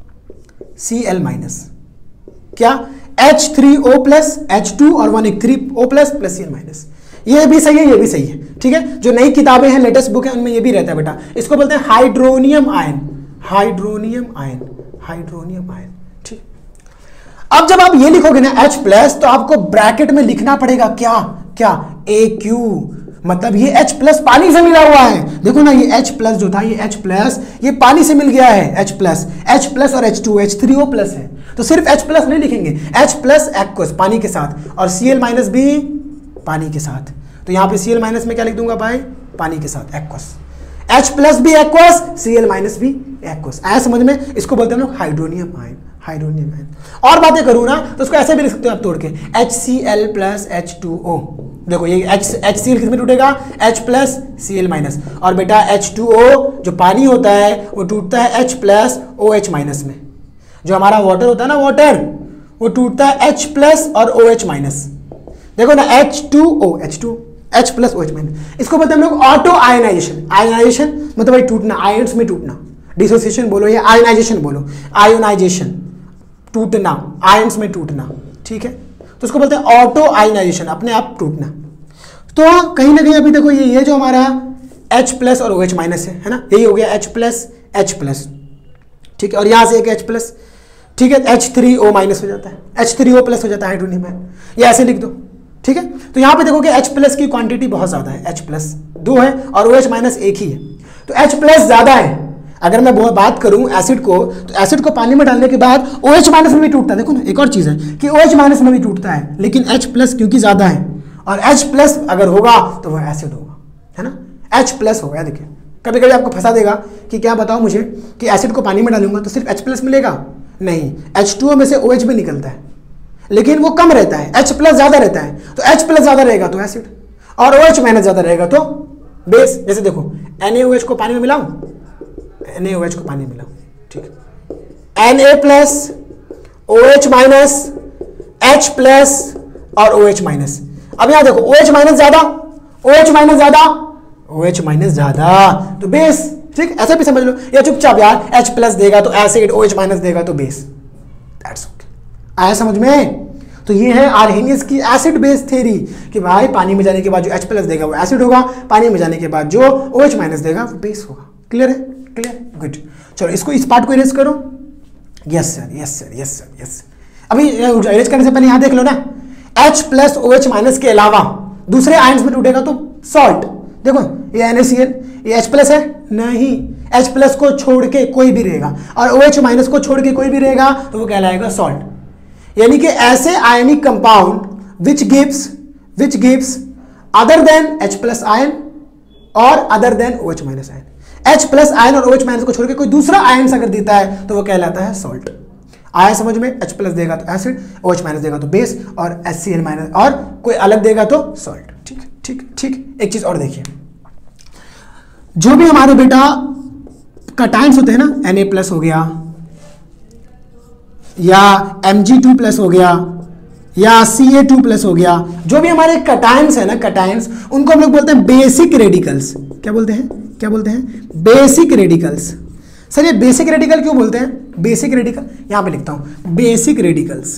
Cl-, क्या, H3O+, H2 और 1 एक 3O+ + Cl-। ये भी सही है, ये भी सही है, ठीक है। जो नई किताबें हैं, लेटेस्ट बुक है, उनमें ये भी रहता है बेटा। इसको बोलते हैं hydronium ion, hydronium ion, hydronium ion. ठीक, अब जब आप ये लिखोगे ना H+, तो आपको ब्रैकेट में लिखना पड़ेगा क्या, क्या, AQ, मतलब ये H+ पानी से मिला हुआ है। देखो ना, ये H+ जो था, ये H+, ये पानी से मिल गया है, H+ और H2, H3O+ है, तो सिर्फ H+ नहीं लिखेंगे, H+ एक्वस पानी के साथ, और Cl- भी पानी के साथ। तो यहां पे Cl- में क्या लिख दूंगा भाई, पानी के साथ एक्वस। H+ भी एक्वस, Cl- भी एक्वस। आया समझ में? इसको बोलते हैं लोग हाइड्रोनियम आयन, हाइड्रोनियम आयन। और बातें करूं ना तो उसको ऐसे भी लिख सकते हो आप तोड़ के, HCl+ H2O। देखो ये HCl किस में टूटेगा, H+ Cl-। और बेटा H2O जो पानी होता है वो टूटता है H+ OH- में। जो हमारा वाटर होता है ना, वाटर, वो टूटता है H+ और OH-। देखो ना H2O H plus OH minus, इसको बोलते हैं हम लोग ऑटो आयनाइजेशन। आयनाइजेशन मतलब भाई टूटना, आयन्स में टूटना, डिसोसिएशन बोलो या आयनाइजेशन बोलो, आयोनाइजेशन टूटना, आयन्स में टूटना, ठीक है, तो उसको बोलते हैं ऑटो आयनाइजेशन, अपने आप टूटना। तो कहीं ना कहीं अभी देखो ये जो हमारा H प्लस और OH माइनस है ना, यही हो गया H प्लस, ठीक है, और यहाँ से एक H प्लस, ठीक है, H3O माइनस हो जाता है, H3O प्लस हो जाता है हाइड्रोनियम में, ये ऐसे लिख दो, ठीक है। तो यहाँ पे देखो कि H प्लस की क्वांटिटी बहुत ज़्यादा है, H प्लस 2 है और OH माइनस 1 ही है, तो H प्लस ज़्यादा है। अगर मैं बात करूं एसिड को, तो एसिड को पानी में डालने के बाद OH माइनस में भी टूटता है। देखो ना, एक और चीज़ है कि OH माइनस में भी टूटता है, लेकिन H प्लस क्योंकि ज़्यादा है, और H प्लस अगर होगा तो वह एसिड होगा, है ना, H प्लस हो गया। देखिए कभी कभी आपको फंसा देगा कि क्या बताओ मुझे कि एसिड को पानी में डालूंगा तो सिर्फ H प्लस मिलेगा, नहीं, H2O में से OH भी निकलता है, लेकिन वो कम रहता है, H प्लस ज़्यादा रहता है, तो H प्लस ज़्यादा रहेगा तो एसिड, और OH माइनस ज़्यादा रहेगा तो बेस। जैसे देखो NaOH को पानी में मिलाऊं, NaOH को पानी में मिलाऊं, ठीक है, Na plus OH minus H plus और OH माइनस। अब यहाँ देखो OH माइनस ज़्यादा, OH माइनस ज़्यादा, OH माइनस ज़्यादा तो बेस, ठीक, ऐसे भी समझ लो, या चुपचाप यार H प्लस देगा तो एसिड, OH माइनस देगा तो बेस, दैट्स ओके। आया समझ में? तो ये है आर्हेनियस की एसिड बेस थ्योरी कि भाई पानी में जाने के बाद जो H प्लस देगा वो एसिड होगा, पानी में जाने के बाद जो OH माइनस देगा वो बेस होगा। क्लियर है? Clear, good. चलो इसको, इस पार्ट को इरेज करो। Yes sir, yes sir, yes sir, yes. अभी इरेज करने से पहले यहाँ देख लो ना, H प्लस OH माइनस के अलावा दूसरे आयन्स में टूटेगा तो सॉल्ट। देखो ये NaCl, ये H प्लस है नहीं, H प्लस को छोड़ के कोई भी रहेगा और OH माइनस को छोड़ के कोई भी रहेगा तो वो कहलाएगा सॉल्ट। यानी कि ऐसे ionic compound which gives other than H plus ion और other than OH minus ion. H plus ion और OH माइनस को छोड़ के कोई दूसरा आयन अगर देता है तो वो कहलाता है सॉल्ट। आया समझ में? H प्लस देगा तो एसिड, OH माइनस देगा तो बेस, और HCl माइनस और कोई अलग देगा तो सॉल्ट। ठीक ठीक ठीक। एक चीज और देखिए, जो भी हमारे बेटा कटायंस होते हैं ना, Na प्लस हो गया या Mg2 प्लस हो गया या Ca2 प्लस हो गया, जो भी हमारे कटायंस है ना, कटायंस, उनको हम लोग बोलते हैं बेसिक रेडिकल्स। क्या बोलते हैं? क्या बोलते हैं? Basic radicals. सर ये बेसिक रेडिकल क्यों बोलते हैं? बेसिक रेडिकल यहां पे लिखता हूं, basic radicals.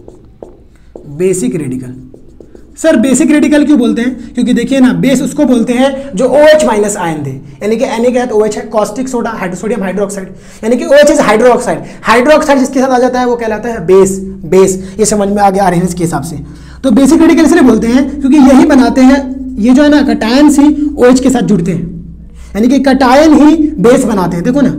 Basic radical, sir basic radical क्यों बोलते हैं? क्योंकि देखिए ना, बेस उसको बोलते हैं जो OH माइनस आयन दे, यानी कि Na के साथ OH है, कॉस्टिक सोडा, सोडियम हाइड्रोक्साइड, यानी कि OH इज हाइड्रोक्साइड। हाइड्रोक्साइड जिसके साथ आ जाता है वो कहलाता है बेस। बेस, ये समझ में आ गया आर्हेनियस के हिसाब से। तो बेसिक रेडिकल इसलिए बोलते हैं क्योंकि यही बनाते हैं, ये जो है ना कटायंस ही OH के साथ जुड़ते हैं, यानी कि कटायन ही बेस बनाते हैं। देखो ना,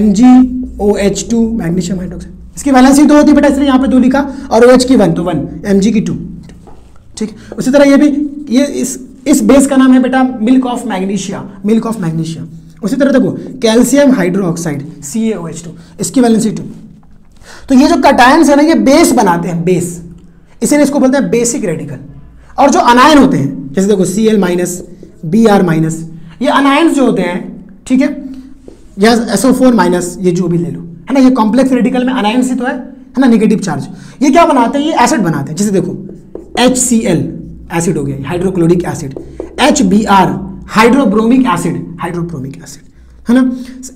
MgOH2 मैग्नीशियम हाइड्रोक्साइड, इसकी वैलेंसी 2 होती है बेटा, इसलिए यहाँ पे 2 लिखा, और OH की 1 तो 1, Mg की 2। ठीक, उसी तरह ये भी, ये इस बेस का नाम है बेटा milk of magnesia, milk of magnesia. उसी तरह देखो कैल्शियम हाइड्रोक्साइड CaOH2, इसकी वैलेंसी 2। तो ये जो कटायंस है ना, ये बेस बनाते हैं, बेस, इसीलिए इसको बोलते हैं बेसिक रेडिकल। और जो अनायन होते हैं, जैसे देखो Cl माइनस, Br माइनस, ये अनायंस जो होते हैं, ठीक है, या SO4 माइनस, ये जो भी ले लो, है ना, ये कॉम्प्लेक्स रेडिकल में अनायंस ही तो है ना, नेगेटिव चार्ज। ये क्या बनाते हैं? ये एसिड बनाते हैं। जैसे देखो HCl एसिड हो गया, hydrochloric acid, HBr hydrobromic acid, hydrobromic acid, है ना,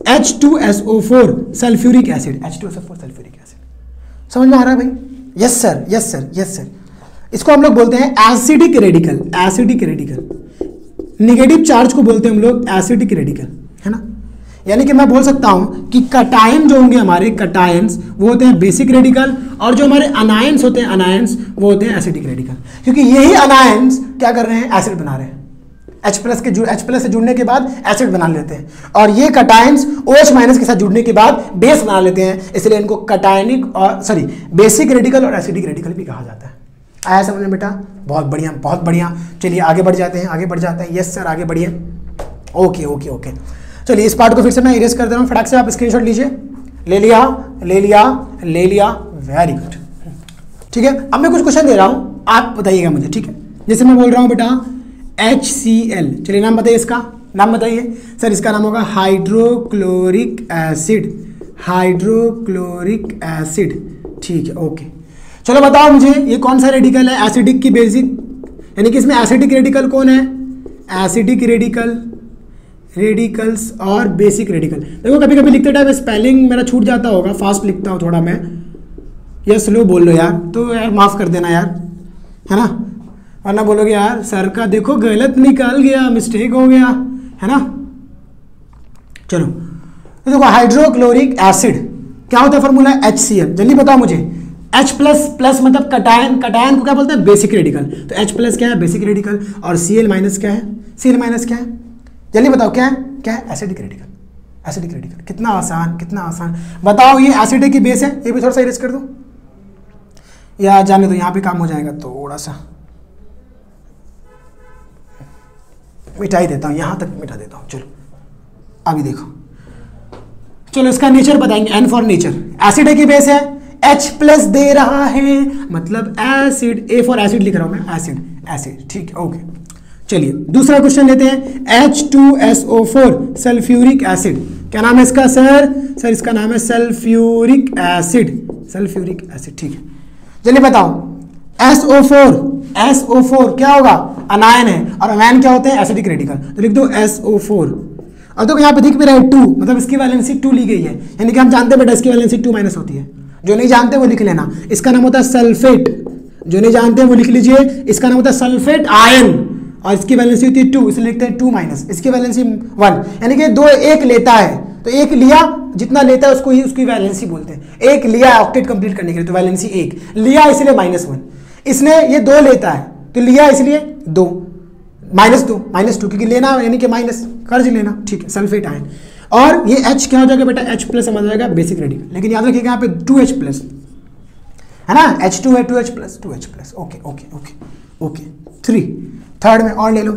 H2SO4 sulphuric acid, H2SO4 sulphuric acid. समझ में आ रहा है भाई? Yes sir, yes sir, yes sir. इसको हम लोग बोलते हैं acidic radical. Acidic radical, negative charge को बोलते हैं हम लोग एसिडिक रेडिकल, है ना। यानी कि मैं बोल सकता हूं कि कटायन जो होंगे हमारे, कटायंस वो होते हैं बेसिक रेडिकल, और जो हमारे अनायंस होते हैं, अनायंस वो होते हैं एसिडिक रेडिकल, क्योंकि यही अनायंस क्या कर रहे हैं? एसिड बना रहे हैं। H प्लस से जुड़ने के बाद एसिड बना लेते हैं, और ये कटायंस OH माइनस के साथ जुड़ने के बाद बेस बना लेते हैं, इसलिए इनको कटायनिक और बेसिक रेडिकल और एसिडिक रेडिकल भी कहा जाता है। आया समझ में बेटा? बहुत बढ़िया, बहुत बढ़िया। चलिए आगे बढ़ जाते हैं, आगे बढ़ जाते हैं। यस सर, आगे बढ़िए। Okay okay okay. चलिए इस पार्ट को फिर से मैं इरेज कर दे रहा हूँ, फटाक से आप स्क्रीनशॉट लीजिए। ले लिया, ले लिया, ले लिया, वेरी गुड। ठीक है, अब मैं कुछ क्वेश्चन दे रहा हूँ, आप बताइएगा मुझे, ठीक है। जैसे मैं बोल रहा हूँ बेटा HCl, चलिए नाम बताइए, इसका नाम बताइए। सर इसका नाम होगा हाइड्रोक्लोरिक एसिड, हाइड्रोक्लोरिक एसिड। ठीक है, ओके। चलो बताओ मुझे ये कौन सा रेडिकल है? एसिडिक की बेसिक, यानी कि इसमें एसिडिक रेडिकल कौन है, एसिडिक रेडिकल, रेडिकल्स और बेसिक रेडिकल। देखो कभी कभी लिखते टाइम स्पेलिंग मेरा छूट जाता होगा, फास्ट लिखता हूँ थोड़ा मैं, या स्लो बोल लो यार, तो यार माफ़ कर देना यार, है ना, वरना बोलोगे यार सर का देखो गलत निकाल गया, मिस्टेक हो गया, है ना। चलो तो देखो हाइड्रोक्लोरिक एसिड क्या होता है, फॉर्मूला HCl, जल्दी बताओ मुझे। H प्लस प्लस मतलब कटायन, कटायन को क्या बोलते हैं, बेसिक रेडिकल। तो H प्लस क्या है, बेसिक रेडिकल, और Cl माइनस क्या है, Cl माइनस क्या है, जल्दी बताओ क्या है, क्या है, एसिडिक रेडिकल, एसिडिक रेडिकल। कितना आसान, कितना आसान। बताओ ये एसिड की बेस है, ये भी थोड़ा सा इरेज कर दो या जाने दो, यहाँ पे काम हो जाएगा थोड़ा सा, मिटाई देता हूँ, यहाँ तक मिटा देता हूँ। चलो अभी देखो, चलो इसका नेचर बताएंगे, N फॉर नेचर, एसिड की बेस है, H प्लस दे रहा है मतलब एसिड, A फॉर एसिड लिख रहा हूं मैं, एसिड, एसिड, ठीक है, ओके। चलिए दूसरा क्वेश्चन लेते हैं, H2SO4 सल्फ्यूरिक एसिड, क्या नाम है इसका सर, सर इसका नाम है सल्फ्यूरिक एसिड, सल्फ्यूरिक एसिड, ठीक है। जल्दी बताओ, SO4 क्या होगा, अनायन है, और अनायन क्या होते हैं, एसिडिक रेडिकल, तो लिख दो SO4। और तो यहाँ पे दिख भी रहा है 2, मतलब इसकी वैलेंसी 2 ली गई है, यानी कि हम जानते हैं बेटा इसकी वैलेंसी 2 माइनस होती है, जो नहीं जानते वो लिख लेना। इसका नाम होता है सल्फेट, जो नहीं जानते वो लिख लीजिए, इसका नाम होता है सल्फेट आयन, और इसकी वैलेंसी होती है 2, इसलिए लिखते हैं 2 माइनस, इसकी वैलेंसी 1, यानी कि 2 एक लेता है, तो एक लिया, जितना लेता है उसको ही उसकी वैलेंसी बोलते हैं। एक लिया ऑक्टेट कंप्लीट करने के लिए, तो वैलेंसी 1 लिया, इसलिए -1। इसने ये 2 लेता है, तो लिया इसलिए 2, -2 क्योंकि लेना यानी कि माइनस, कर्ज लेना, ठीक है, सल्फेट आयन। और ये H क्या हो जाएगा बेटा, H प्लस समझ जाएगा, बेसिक रेडिकल, लेकिन याद रखिएगा यहाँ पे 2H प्लस है ना, H2 है, 2H plus, okay okay okay okay. 3 third में और ले लो,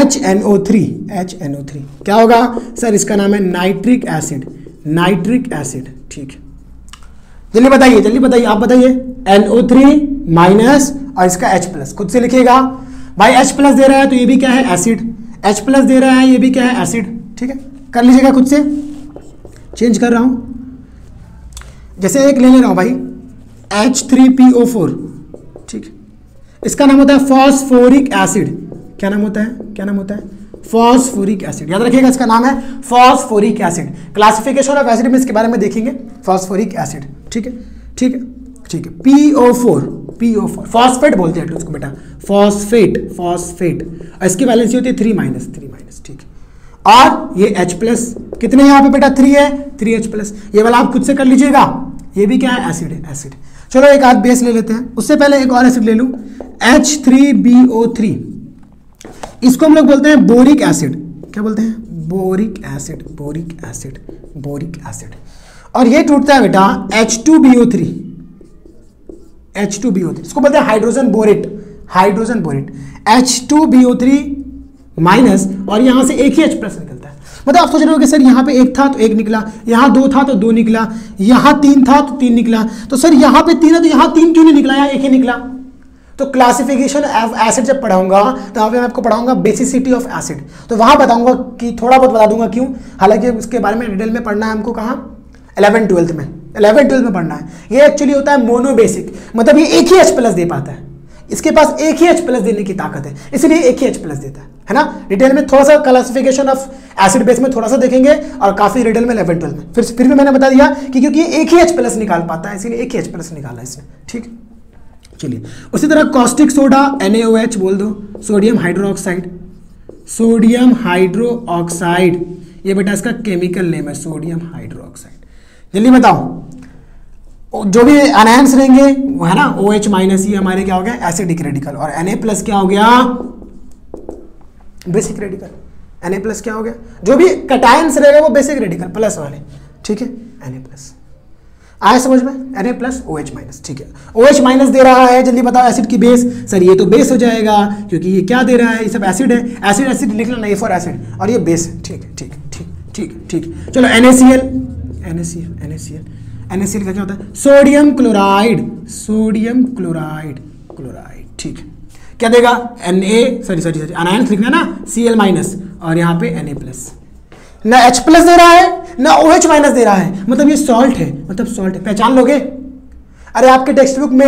HNO3 क्या होगा सर, इसका नाम है नाइट्रिक एसिड, नाइट्रिक एसिड, ठीक है। जल्दी बताइए, आप बताइए, NO3 माइनस और इसका H प्लस, खुद से लिखिएगा भाई, H प्लस दे रहा है तो ये भी क्या है, एसिड, H प्लस दे रहा है ये भी क्या है, एसिड, ठीक है, कर लीजिएगा खुद से, चेंज कर रहा हूं, जैसे एक ले रहा हूं भाई, H3PO4, ठीक है, इसका नाम होता है फॉस्फोरिक एसिड, क्या नाम होता है, फॉस्फोरिक एसिड, याद रखिएगा इसका नाम है phosphoric acid. Classification of acid में इसके बारे में देखेंगे, फॉस्फोरिक एसिड, ठीक है, ठीक है, ठीक है। PO4 फॉस्फेट बोलते हैं उसको बेटा, फॉस्फेट, और इसकी वैलेंसी होती है 3 माइनस, ठीक है। और ये H प्लस, कितने यहाँ पे बेटा 3 है, 3H प्लस, ये वाला आप खुद से कर लीजिएगा, ये भी क्या है, एसिड है, एसिड। चलो एक आध बेस ले लेते हैं, उससे पहले एक और एसिड ले लूं, H3BO3, इसको हम लोग बोलते हैं बोरिक एसिड, क्या बोलते हैं, बोरिक एसिड। और ये टूटता है बेटा H2BO3, इसको बोलते हैं हाइड्रोजन बोरेट, H2BO3 माइनस, और यहां से एक ही H प्लस निकलता है। मतलब आप सोच रहे हो कि सर यहाँ पे 1 था तो 1 निकला, यहाँ 2 था तो 2 निकला, यहाँ 3 था तो 3 निकला, तो सर यहाँ पे 3 है तो यहाँ 3 क्यों नहीं निकला, यहाँ 1 ही निकला। तो क्लासिफिकेशन ऑफ एसिड जब पढ़ाऊंगा तो वहाँ पे मैं आपको पढ़ाऊंगा बेसिसिटी ऑफ एसिड, तो वहाँ बताऊंगा कि थोड़ा बहुत बता दूंगा क्यों, हालांकि उसके बारे में डिटेल में पढ़ना है हमको, कहाँ 11th-12th में पढ़ना है। ये एक्चुअली होता है मोनोबेसिक, मतलब ये एक ही H प्लस दे पाता है, इसके पास एक ही H प्लस देने की ताकत है, इसलिए एक ही H प्लस देता है ना। डिटेल में थोड़ा सा क्लासिफिकेशन ऑफ एसिड बेस में थोड़ा सा देखेंगे, और काफी डिटेल में 11th-12th में। फिर भी मैंने बता दिया कि क्योंकि ये एक ही H प्लस निकाल पाता है, इसलिए एक ही H प्लस निकाला इसने, ठीक। चलिए उसी तरह कॉस्टिक सोडा NaOH बोल दो, सोडियम हाइड्रोक्साइड, ये बेटा इसका केमिकल नेम है, सोडियम हाइड्रोक्साइड। जल्दी बताओ, जो भी अनायंस रहेंगे वो है ना, OH माइनस, ये हमारे क्या हो गया, एसिडिक रेडिकल, और Na प्लस क्या हो गया, बेसिक रेडिकल। Na प्लस क्या हो गया, जो भी कटायंस रहेगा वो बेसिक रेडिकल प्लस वाले, ठीक है, Na प्लस आया समझ में, Na प्लस OH माइनस, ठीक है। OH माइनस दे रहा है, जल्दी बताओ एसिड की बेस, सर ये तो बेस हो जाएगा क्योंकि ये क्या दे रहा है, ये सब एसिड है, एसिड लिख लेना, A फॉर एसिड, और ये बेस है, ठीक है, ठीक ठीक ठीक ठीक। चलो NaCl का क्या होता है, सोडियम क्लोराइड, ठीक है, क्या देगा, अनायन लिखना ना, Cl माइनस, और यहाँ पे Na प्लस, ना H प्लस दे रहा है ना OH माइनस दे रहा है, मतलब ये सॉल्ट है, पहचान लोगे। अरे आपके टेक्स्ट बुक में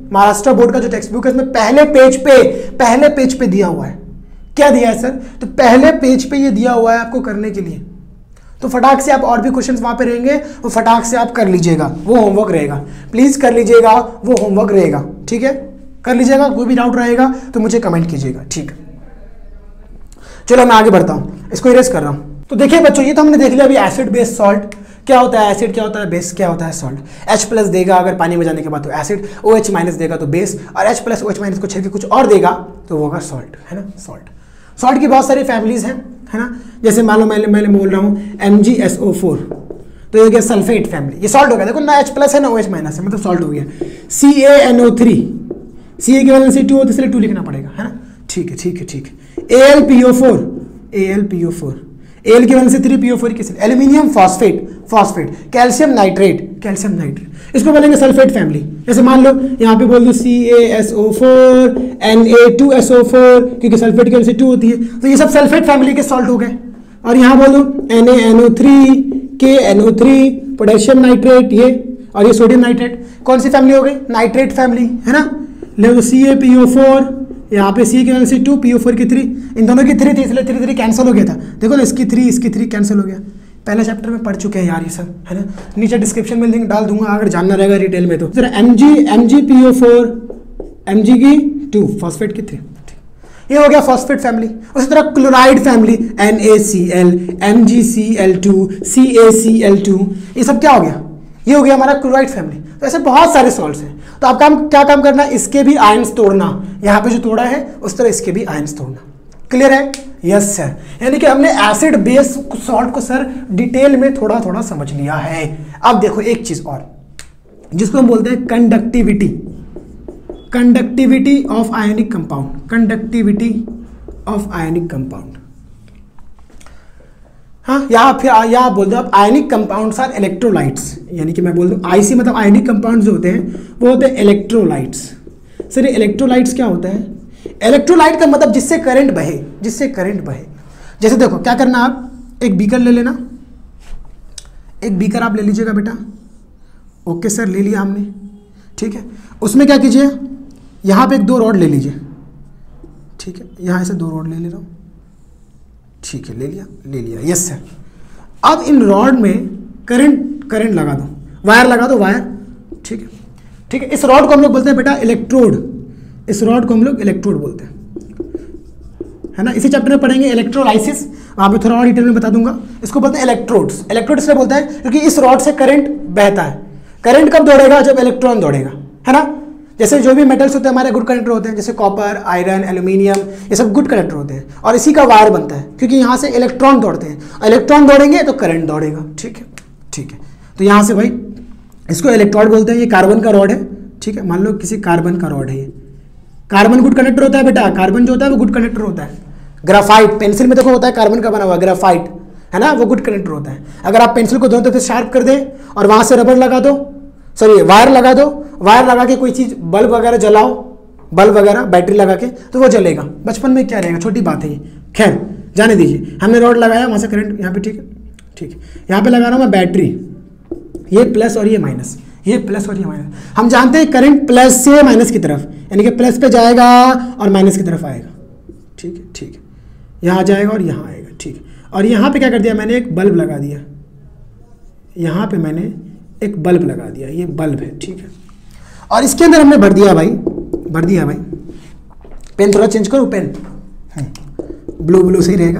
महाराष्ट्र बोर्ड का जो टेक्स्ट बुक है उसमें पहले पेज पे दिया हुआ है। क्या दिया है सर? तो पहले पेज पे ये दिया हुआ है आपको करने के लिए। तो फटाक से आप और भी क्वेश्चंस वहां पे रहेंगे वो फटाक से आप कर लीजिएगा, वो होमवर्क रहेगा, प्लीज कर लीजिएगा, वो होमवर्क रहेगा, ठीक है, कर लीजिएगा। कोई भी डाउट रहेगा तो मुझे कमेंट कीजिएगा, ठीक है। चलो मैं आगे बढ़ता हूं, इसको इरेज कर रहा हूं। तो देखिए बच्चों, ये तो हमने देख लिया अभी एसिड बेस सॉल्ट क्या होता है, एसिड क्या होता है, बेस क्या होता है, सॉल्ट। H+ देगा अगर पानी में जाने के बाद तो एसिड, OH- देगा तो बेस, और H+ OH- को छेड़ के कुछ और देगा तो वो होगा सॉल्ट, है ना, सॉल्ट। सॉल्ट की बहुत सारी फैमिलीज हैं, है ना, जैसे मान लो मैं बोल रहा हूँ MgSO4, तो ये क्या सल्फेट फैमिली, ये सॉल्ट हो गया। देखो ना H+ है ना OH- है, मतलब सॉल्ट हो गया। CaNO3, Ca की वैलेंसी 2 होती है इसलिए 2 लिखना पड़ेगा, है ना, ठीक है ठीक है ठीक है। AlPO4, Al की वैलेंसी 3, PO4 की, एल्यूमिनियम फॉस्फेट, कैल्शियम नाइट्रेट, इसको बोलेंगे सल्फेट फैमिली। जैसे मान लो यहाँ पे बोल दो CaSO4 Na2SO4, क्योंकि सल्फेट की वैलेंसी 2 होती है, तो ये सब सल्फेट फैमिली के सॉल्ट हो गए। और यहाँ बोलो NaNO3, KNO3, पोटेशियम नाइट्रेट, ये और ये सोडियम नाइट्रेट, कौन सी फैमिली हो गई, नाइट्रेट फैमिली, है ना। ले तो CaPO4, यहाँ पे C की वैलेंसी 2, PO4 की 3, इन दोनों की 3 थी इसलिए 3 कैंसिल हो गया था। देखो ना, इसकी 3 कैंसिल हो गया। पहले चैप्टर में पढ़ चुके हैं यार ये सब, है ना, नीचे डिस्क्रिप्शन में लिंक डाल दूंगा अगर जानना रहेगा डिटेल में। तो MgPO4, Mg की 2, फॉस्फेट की 3, ये हो गया फॉस्फेट फैमिली। उसी तरह chloride family NaCl, MgCl2, CaCl2, ये सब क्या हो गया, ये हो गया हमारा क्लोराइड फैमिली। तो ऐसे बहुत सारे सॉल्ट्स हैं। तो आप क्या काम करना, इसके भी आयंस तोड़ना, यहाँ पे जो तोड़ा है उस तरह इसके भी आयंस तोड़ना। क्लियर है? Yes sir. यानी कि हमने एसिड बेस सॉल्ट को सर डिटेल में थोड़ा थोड़ा समझ लिया है। अब देखो एक चीज और जिसको हम बोलते हैं कंडक्टिविटी ऑफ आयनिक कंपाउंड, हाँ, यहाँ बोल दो आप आयनिक कंपाउंड्स आर इलेक्ट्रोलाइट्स, यानी कि मैं बोल दूँ आईसी मतलब आयनिक कंपाउंड्स जो होते हैं वो होते हैं इलेक्ट्रोलाइट्स। सर इलेक्ट्रोलाइट्स क्या होता है? इलेक्ट्रोलाइट का मतलब जिससे करंट बहे। जैसे देखो क्या करना, आप एक बीकर ले लेना, एक बीकर आप ले लीजिएगा बेटा। ओके सर, ले लिया हमने, ठीक है। उसमें क्या कीजिए, यहाँ पे 2 रॉड ले लीजिए, ठीक है, यहाँ से 2 रॉड ले ले रहा हूँ, ठीक है, ले लिया, यस सर। अब इन रॉड में करंट लगा दो, वायर लगा दो, वायर, ठीक है। इस रॉड को हम लोग बोलते हैं बेटा इलेक्ट्रोड, इस रॉड को हम लोग इलेक्ट्रोड बोलते हैं, है ना। इसी चैप्टर में पढ़ेंगे इलेक्ट्रोलाइसिस, वहाँ पे थोड़ा और डिटेल में बता दूंगा। इसको बोलते हैं इलेक्ट्रोड्स। इलेक्ट्रोड इसलिए बोलते हैं क्योंकि इस रॉड से करंट बहता है। करंट कब दौड़ेगा? जब इलेक्ट्रॉन दौड़ेगा, है ना। जैसे जो भी मेटल्स होते हैं हमारे गुड कंडक्टर होते हैं, जैसे कॉपर, आयरन, एल्यूमिनियम, ये सब गुड कंडक्टर होते हैं, और इसी का वायर बनता है क्योंकि यहाँ से इलेक्ट्रॉन दौड़ते हैं। इलेक्ट्रॉन दौड़ेंगे तो करंट दौड़ेगा, ठीक है। तो यहाँ से भाई इसको इलेक्ट्रोड बोलते हैं। ये कार्बन का रॉड है, ठीक है, मान लो किसी कार्बन का रॉड है। ये कार्बन गुड कंडक्टर होता है बेटा, कार्बन जो होता है वो गुड कंडक्टर होता है। ग्राफाइट, पेंसिल में देखो होता है कार्बन का बना हुआ ग्राफाइट, है ना, वो गुड कंडक्टर होता है। अगर आप पेंसिल को दोनों तरफ से शार्प कर दें और वहां से रबर लगा दो, सॉरी वायर लगा दो, वायर लगा के कोई चीज बल्ब वगैरह जलाओ, बल्ब वगैरह बैटरी लगा के, तो वो जलेगा। बचपन में क्या रहेगा, छोटी बात है ये, खैर जाने दीजिए। हमने रॉड लगाया, वहां से करंट यहाँ पे, ठीक है। यहाँ पे लगा रहा हूँ मैं बैटरी, ये प्लस और ये माइनस, ये प्लस और ये माइनस। हम जानते हैं करंट प्लस से माइनस की तरफ, यानी कि प्लस पे जाएगा और माइनस की तरफ आएगा, ठीक है। यहाँ जाएगा और यहाँ आएगा, ठीक है। और यहाँ पे क्या कर दिया मैंने, एक बल्ब लगा दिया, यहाँ पे मैंने एक बल्ब लगा दिया, ये बल्ब है, ठीक है। और इसके अंदर हमने भर दिया भाई, पेन थोड़ा चेंज करो, पेन ब्लू सही रहेगा।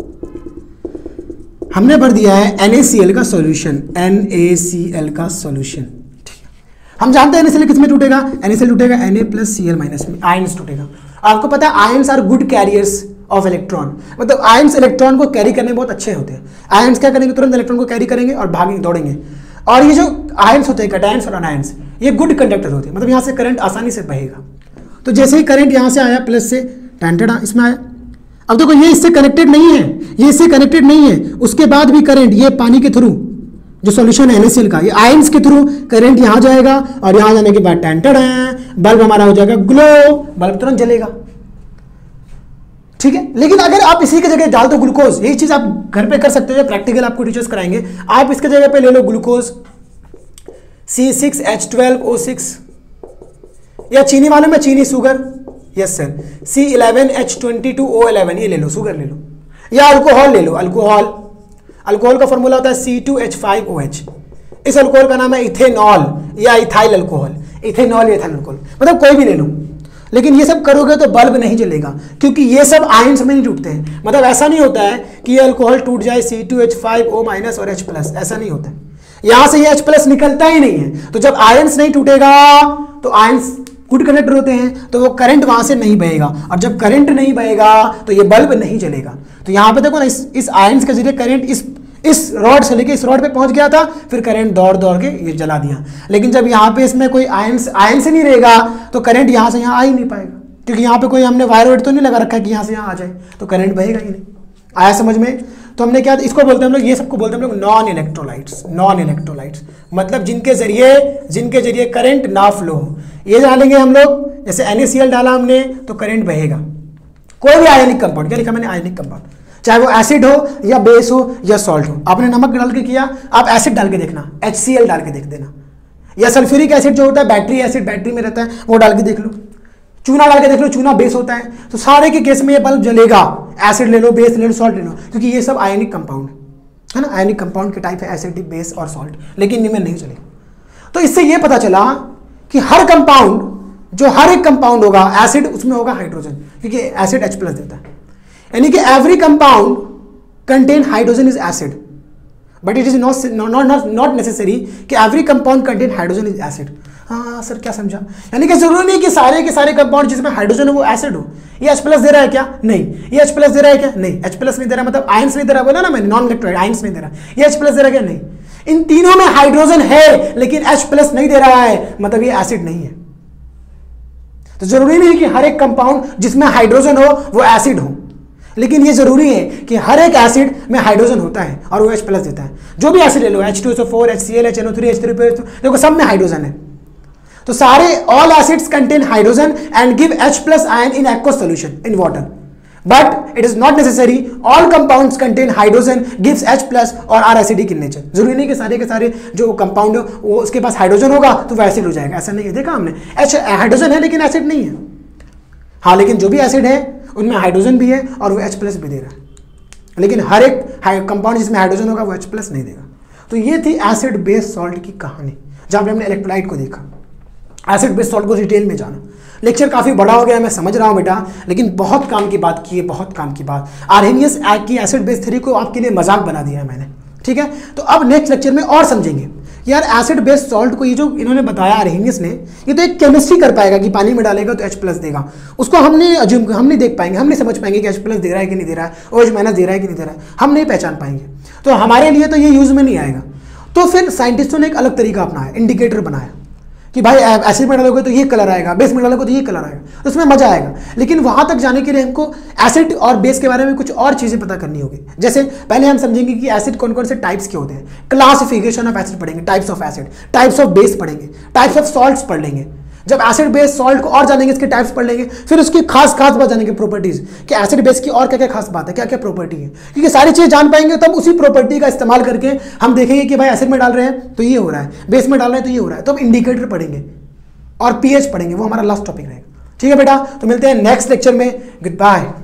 हमने भर दिया है NaCl का सॉल्यूशन, NaCl का सॉल्यूशन, ठीक है। हम जानते हैं NaCl किस में टूटेगा, NaCl टूटेगा Na+Cl- में, आयंस टूटेगा। आपको पता है ions are good carriers of electron, मतलब आयंस इलेक्ट्रॉन को कैरी करने में बहुत अच्छे होते हैं। आयंस क्या करेंगे, तुरंत इलेक्ट्रॉन को कैरी करेंगे और भागेंगे, दौड़ेंगे। और ये जो आयंस होते हैं, कैटायंस और अनायंस, ये गुड कंडक्टर होते हैं, मतलब यहाँ से करंट आसानी से बहेगा। तो जैसे ही करंट यहाँ से आया प्लस से टेंटेड इसमें आया, अब देखो ये इससे कनेक्टेड नहीं है, उसके बाद भी करंट ये पानी के थ्रू जो सॉल्यूशन है NaCl का, ये आयंस के थ्रू करंट यहाँ जाएगा और यहाँ जाने के बाद टेंटेड है, बल्ब हमारा हो जाएगा ग्लो, बल्ब तुरंत जलेगा, ठीक है। लेकिन अगर आप इसी की जगह डाल दो ग्लूकोज, यही चीज आप घर पे कर सकते हो, प्रैक्टिकल आपको टीचर्स कराएंगे। आप इसके जगह पे ले लो ग्लूकोज C6H12O6, या चीनी मालूम है, चीनी शुगर, यस सर, C11H22O11 ये ले लो, शुगर ले लो, या अल्कोहल ले लो, अल्कोहल, अल्कोहल का फॉर्मूला होता है C2H5OH, इस अल्कोहल का नाम है इथेनॉल या इथाइल अल्कोहल, इथेनॉल या इथाइल अल्कोहल, मतलब कोई भी ले लो। लेकिन ये सब करोगे तो बल्ब नहीं जलेगा, क्योंकि ये सब आयंस में नहीं टूटते हैं। मतलब ऐसा नहीं होता है कि ये अल्कोहल टूट जाए C2H5O- और H+, ऐसा नहीं होता है, यहां से ये H+ निकलता ही नहीं है। तो जब आयंस नहीं टूटेगा तो आयंस गुड कंडक्टर होते हैं, तो वो करंट वहां से नहीं बहेगा, और जब करंट नहीं बहेगा तो ये बल्ब नहीं जलेगा। तो यहाँ पे देखो ना, इस आयंस के जरिए करंट इस रॉड से लेके इस रॉड पे पहुंच गया था, फिर करंट दौड़ दौड़ के ये जला दिया। लेकिन जब यहाँ पे इसमें कोई आयन से नहीं रहेगा तो करंट यहाँ से यहाँ आ ही नहीं पाएगा, क्योंकि यहाँ पे कोई हमने वायर वायर तो नहीं लगा रखा है कि यहाँ से यहाँ आ जाए, तो करंट बहेगा ही नहीं। आया समझ में? तो हमने क्या, इसको बोलते हैं हम लोग, ये सबको बोलते हैं हम लोग नॉन इलेक्ट्रोलाइट्स। नॉन इलेक्ट्रोलाइट्स मतलब जिनके जरिए करंट ना फ्लो हो। ये जान लेंगे हम लोग, जैसे NaCl डाला हमने तो करंट बहेगा। कोई भी आयनिक कंपाउंड, क्या लिखा मैंने, आयनिक कंपाउंड, चाहे वो एसिड हो या बेस हो या सॉल्ट हो। आपने नमक डाल के किया, आप एसिड डाल के देखना, HCl डाल के देख देना, या सल्फ्यूरिक एसिड जो होता है, बैटरी एसिड बैटरी में रहता है, वो डाल के देख लो, चूना डाल के देख लो, चूना बेस होता है। तो सारे के केस में ये बल्ब जलेगा, एसिड ले लो, बेस ले लो, सॉल्ट ले लो, क्योंकि ये सब आयनिक कंपाउंड है ना, आयनिक कंपाउंड के टाइप है, एसिड, बेस और सॉल्ट, लेकिन इनमें नहीं चलेगा। तो इससे ये पता चला कि हर कंपाउंड, जो हर एक कंपाउंड होगा, एसिड उसमें होगा हाइड्रोजन, क्योंकि एसिड H+ देता है, यानी कि every compound contain hydrogen is acid, but it is not necessary कि every compound contain hydrogen is acid. हाँ सर क्या समझा, यानी कि जरूरी नहीं कि सारे के सारे कंपाउंड जिसमें हाइड्रोजन हो वो एसिड हो। ये H+ दे रहा है क्या? नहीं। ये H+ दे रहा है क्या? नहीं। H+ नहीं दे रहा, मतलब आयंस नहीं दे रहा, बोला ना मैंने, नॉन इलेक्ट्रोलाइट, आयंस नहीं दे रहा। ये H+ दे रहा है क्या? नहीं। इन तीनों में हाइड्रोजन है लेकिन H+ नहीं दे रहा है, मतलब ये एसिड नहीं है। तो जरूरी नहीं कि हर एक कंपाउंड जिसमें हाइड्रोजन हो वो एसिड हो, लेकिन ये जरूरी है कि हर एक एसिड में हाइड्रोजन होता है और वो H+ देता है। जो भी एसिड ले लो, H2SO4, HCl, HNO3, H3PO, देखो सब में हाइड्रोजन है। तो सारे all acids contain hydrogen and give H+ ion in aqueous solution in water, but it is not necessary all compounds contain hydrogen gives H+ और आर एसिडिक इन नेचर। जरूरी नहीं कि सारे के सारे जो कंपाउंड है वो उसके पास हाइड्रोजन होगा तो वो एसिड हो जाएगा, ऐसा नहीं है। देखा हमने, हाइड्रोजन है लेकिन एसिड नहीं है। हाँ, लेकिन जो भी एसिड है उनमें हाइड्रोजन भी है और वो H+ भी दे रहा है, लेकिन हर एक कंपाउंड जिसमें हाइड्रोजन होगा वो H+ नहीं देगा। तो ये थी एसिड बेस सॉल्ट की कहानी, जहाँ पे हमने इलेक्ट्रोलाइट को देखा, एसिड बेस सॉल्ट को डिटेल में जाना। लेक्चर काफ़ी बड़ा हो गया, मैं समझ रहा हूँ बेटा, लेकिन बहुत काम की बात की है, बहुत काम की बात। आर्हेनियस की एसिड बेस थ्योरी को आपके लिए मजाक बना दिया है मैंने, ठीक है। तो अब नेक्स्ट लेक्चर में और समझेंगे यार एसिड बेस सॉल्ट को। ये जो इन्होंने बताया आर्हेनियस ने, ये तो एक केमिस्ट्री कर पाएगा कि पानी में डालेगा तो H+ देगा, उसको हम नहीं देख पाएंगे, हम नहीं समझ पाएंगे कि H+ दे रहा है कि नहीं दे रहा है, OH- दे रहा है कि नहीं दे रहा है, हम नहीं पहचान पाएंगे। तो हमारे लिए तो ये यूज़ में नहीं आएगा। तो फिर साइंटिस्टों ने एक अलग तरीका अपनाया, इंडिकेटर बनाया कि भाई एसिड में डालोगे तो ये कलर आएगा, बेस में डालोगे तो ये कलर आएगा, तो उसमें मजा आएगा। लेकिन वहां तक जाने के लिए हमको एसिड और बेस के बारे में कुछ और चीजें पता करनी होगी। जैसे पहले हम समझेंगे कि एसिड कौन कौन से टाइप्स के होते हैं, क्लासिफिकेशन ऑफ एसिड पढ़ेंगे, types of acid, types of base पढ़ेंगे, टाइप्स ऑफ सॉल्ट्स पढ़ लेंगे। जब एसिड बेस सॉल्ट को और जानेंगे, इसके टाइप्स पढ़ लेंगे, फिर उसकी खास बात जानेंगे, प्रॉपर्टीज, कि एसिड बेस की और क्या क्या खास बात है, क्या क्या प्रॉपर्टी है। क्योंकि सारी चीज़ जान पाएंगे तब उसी प्रॉपर्टी का इस्तेमाल करके हम देखेंगे कि भाई एसिड में डाल रहे हैं तो ये हो रहा है, बेस में डाल रहे हैं तो ये हो रहा है। तो हम इंडिकेटर पढ़ेंगे और pH पढ़ेंगे, वो हमारा लास्ट टॉपिक रहेगा। ठीक है बेटा, तो मिलते हैं नेक्स्ट लेक्चर में। Good bye.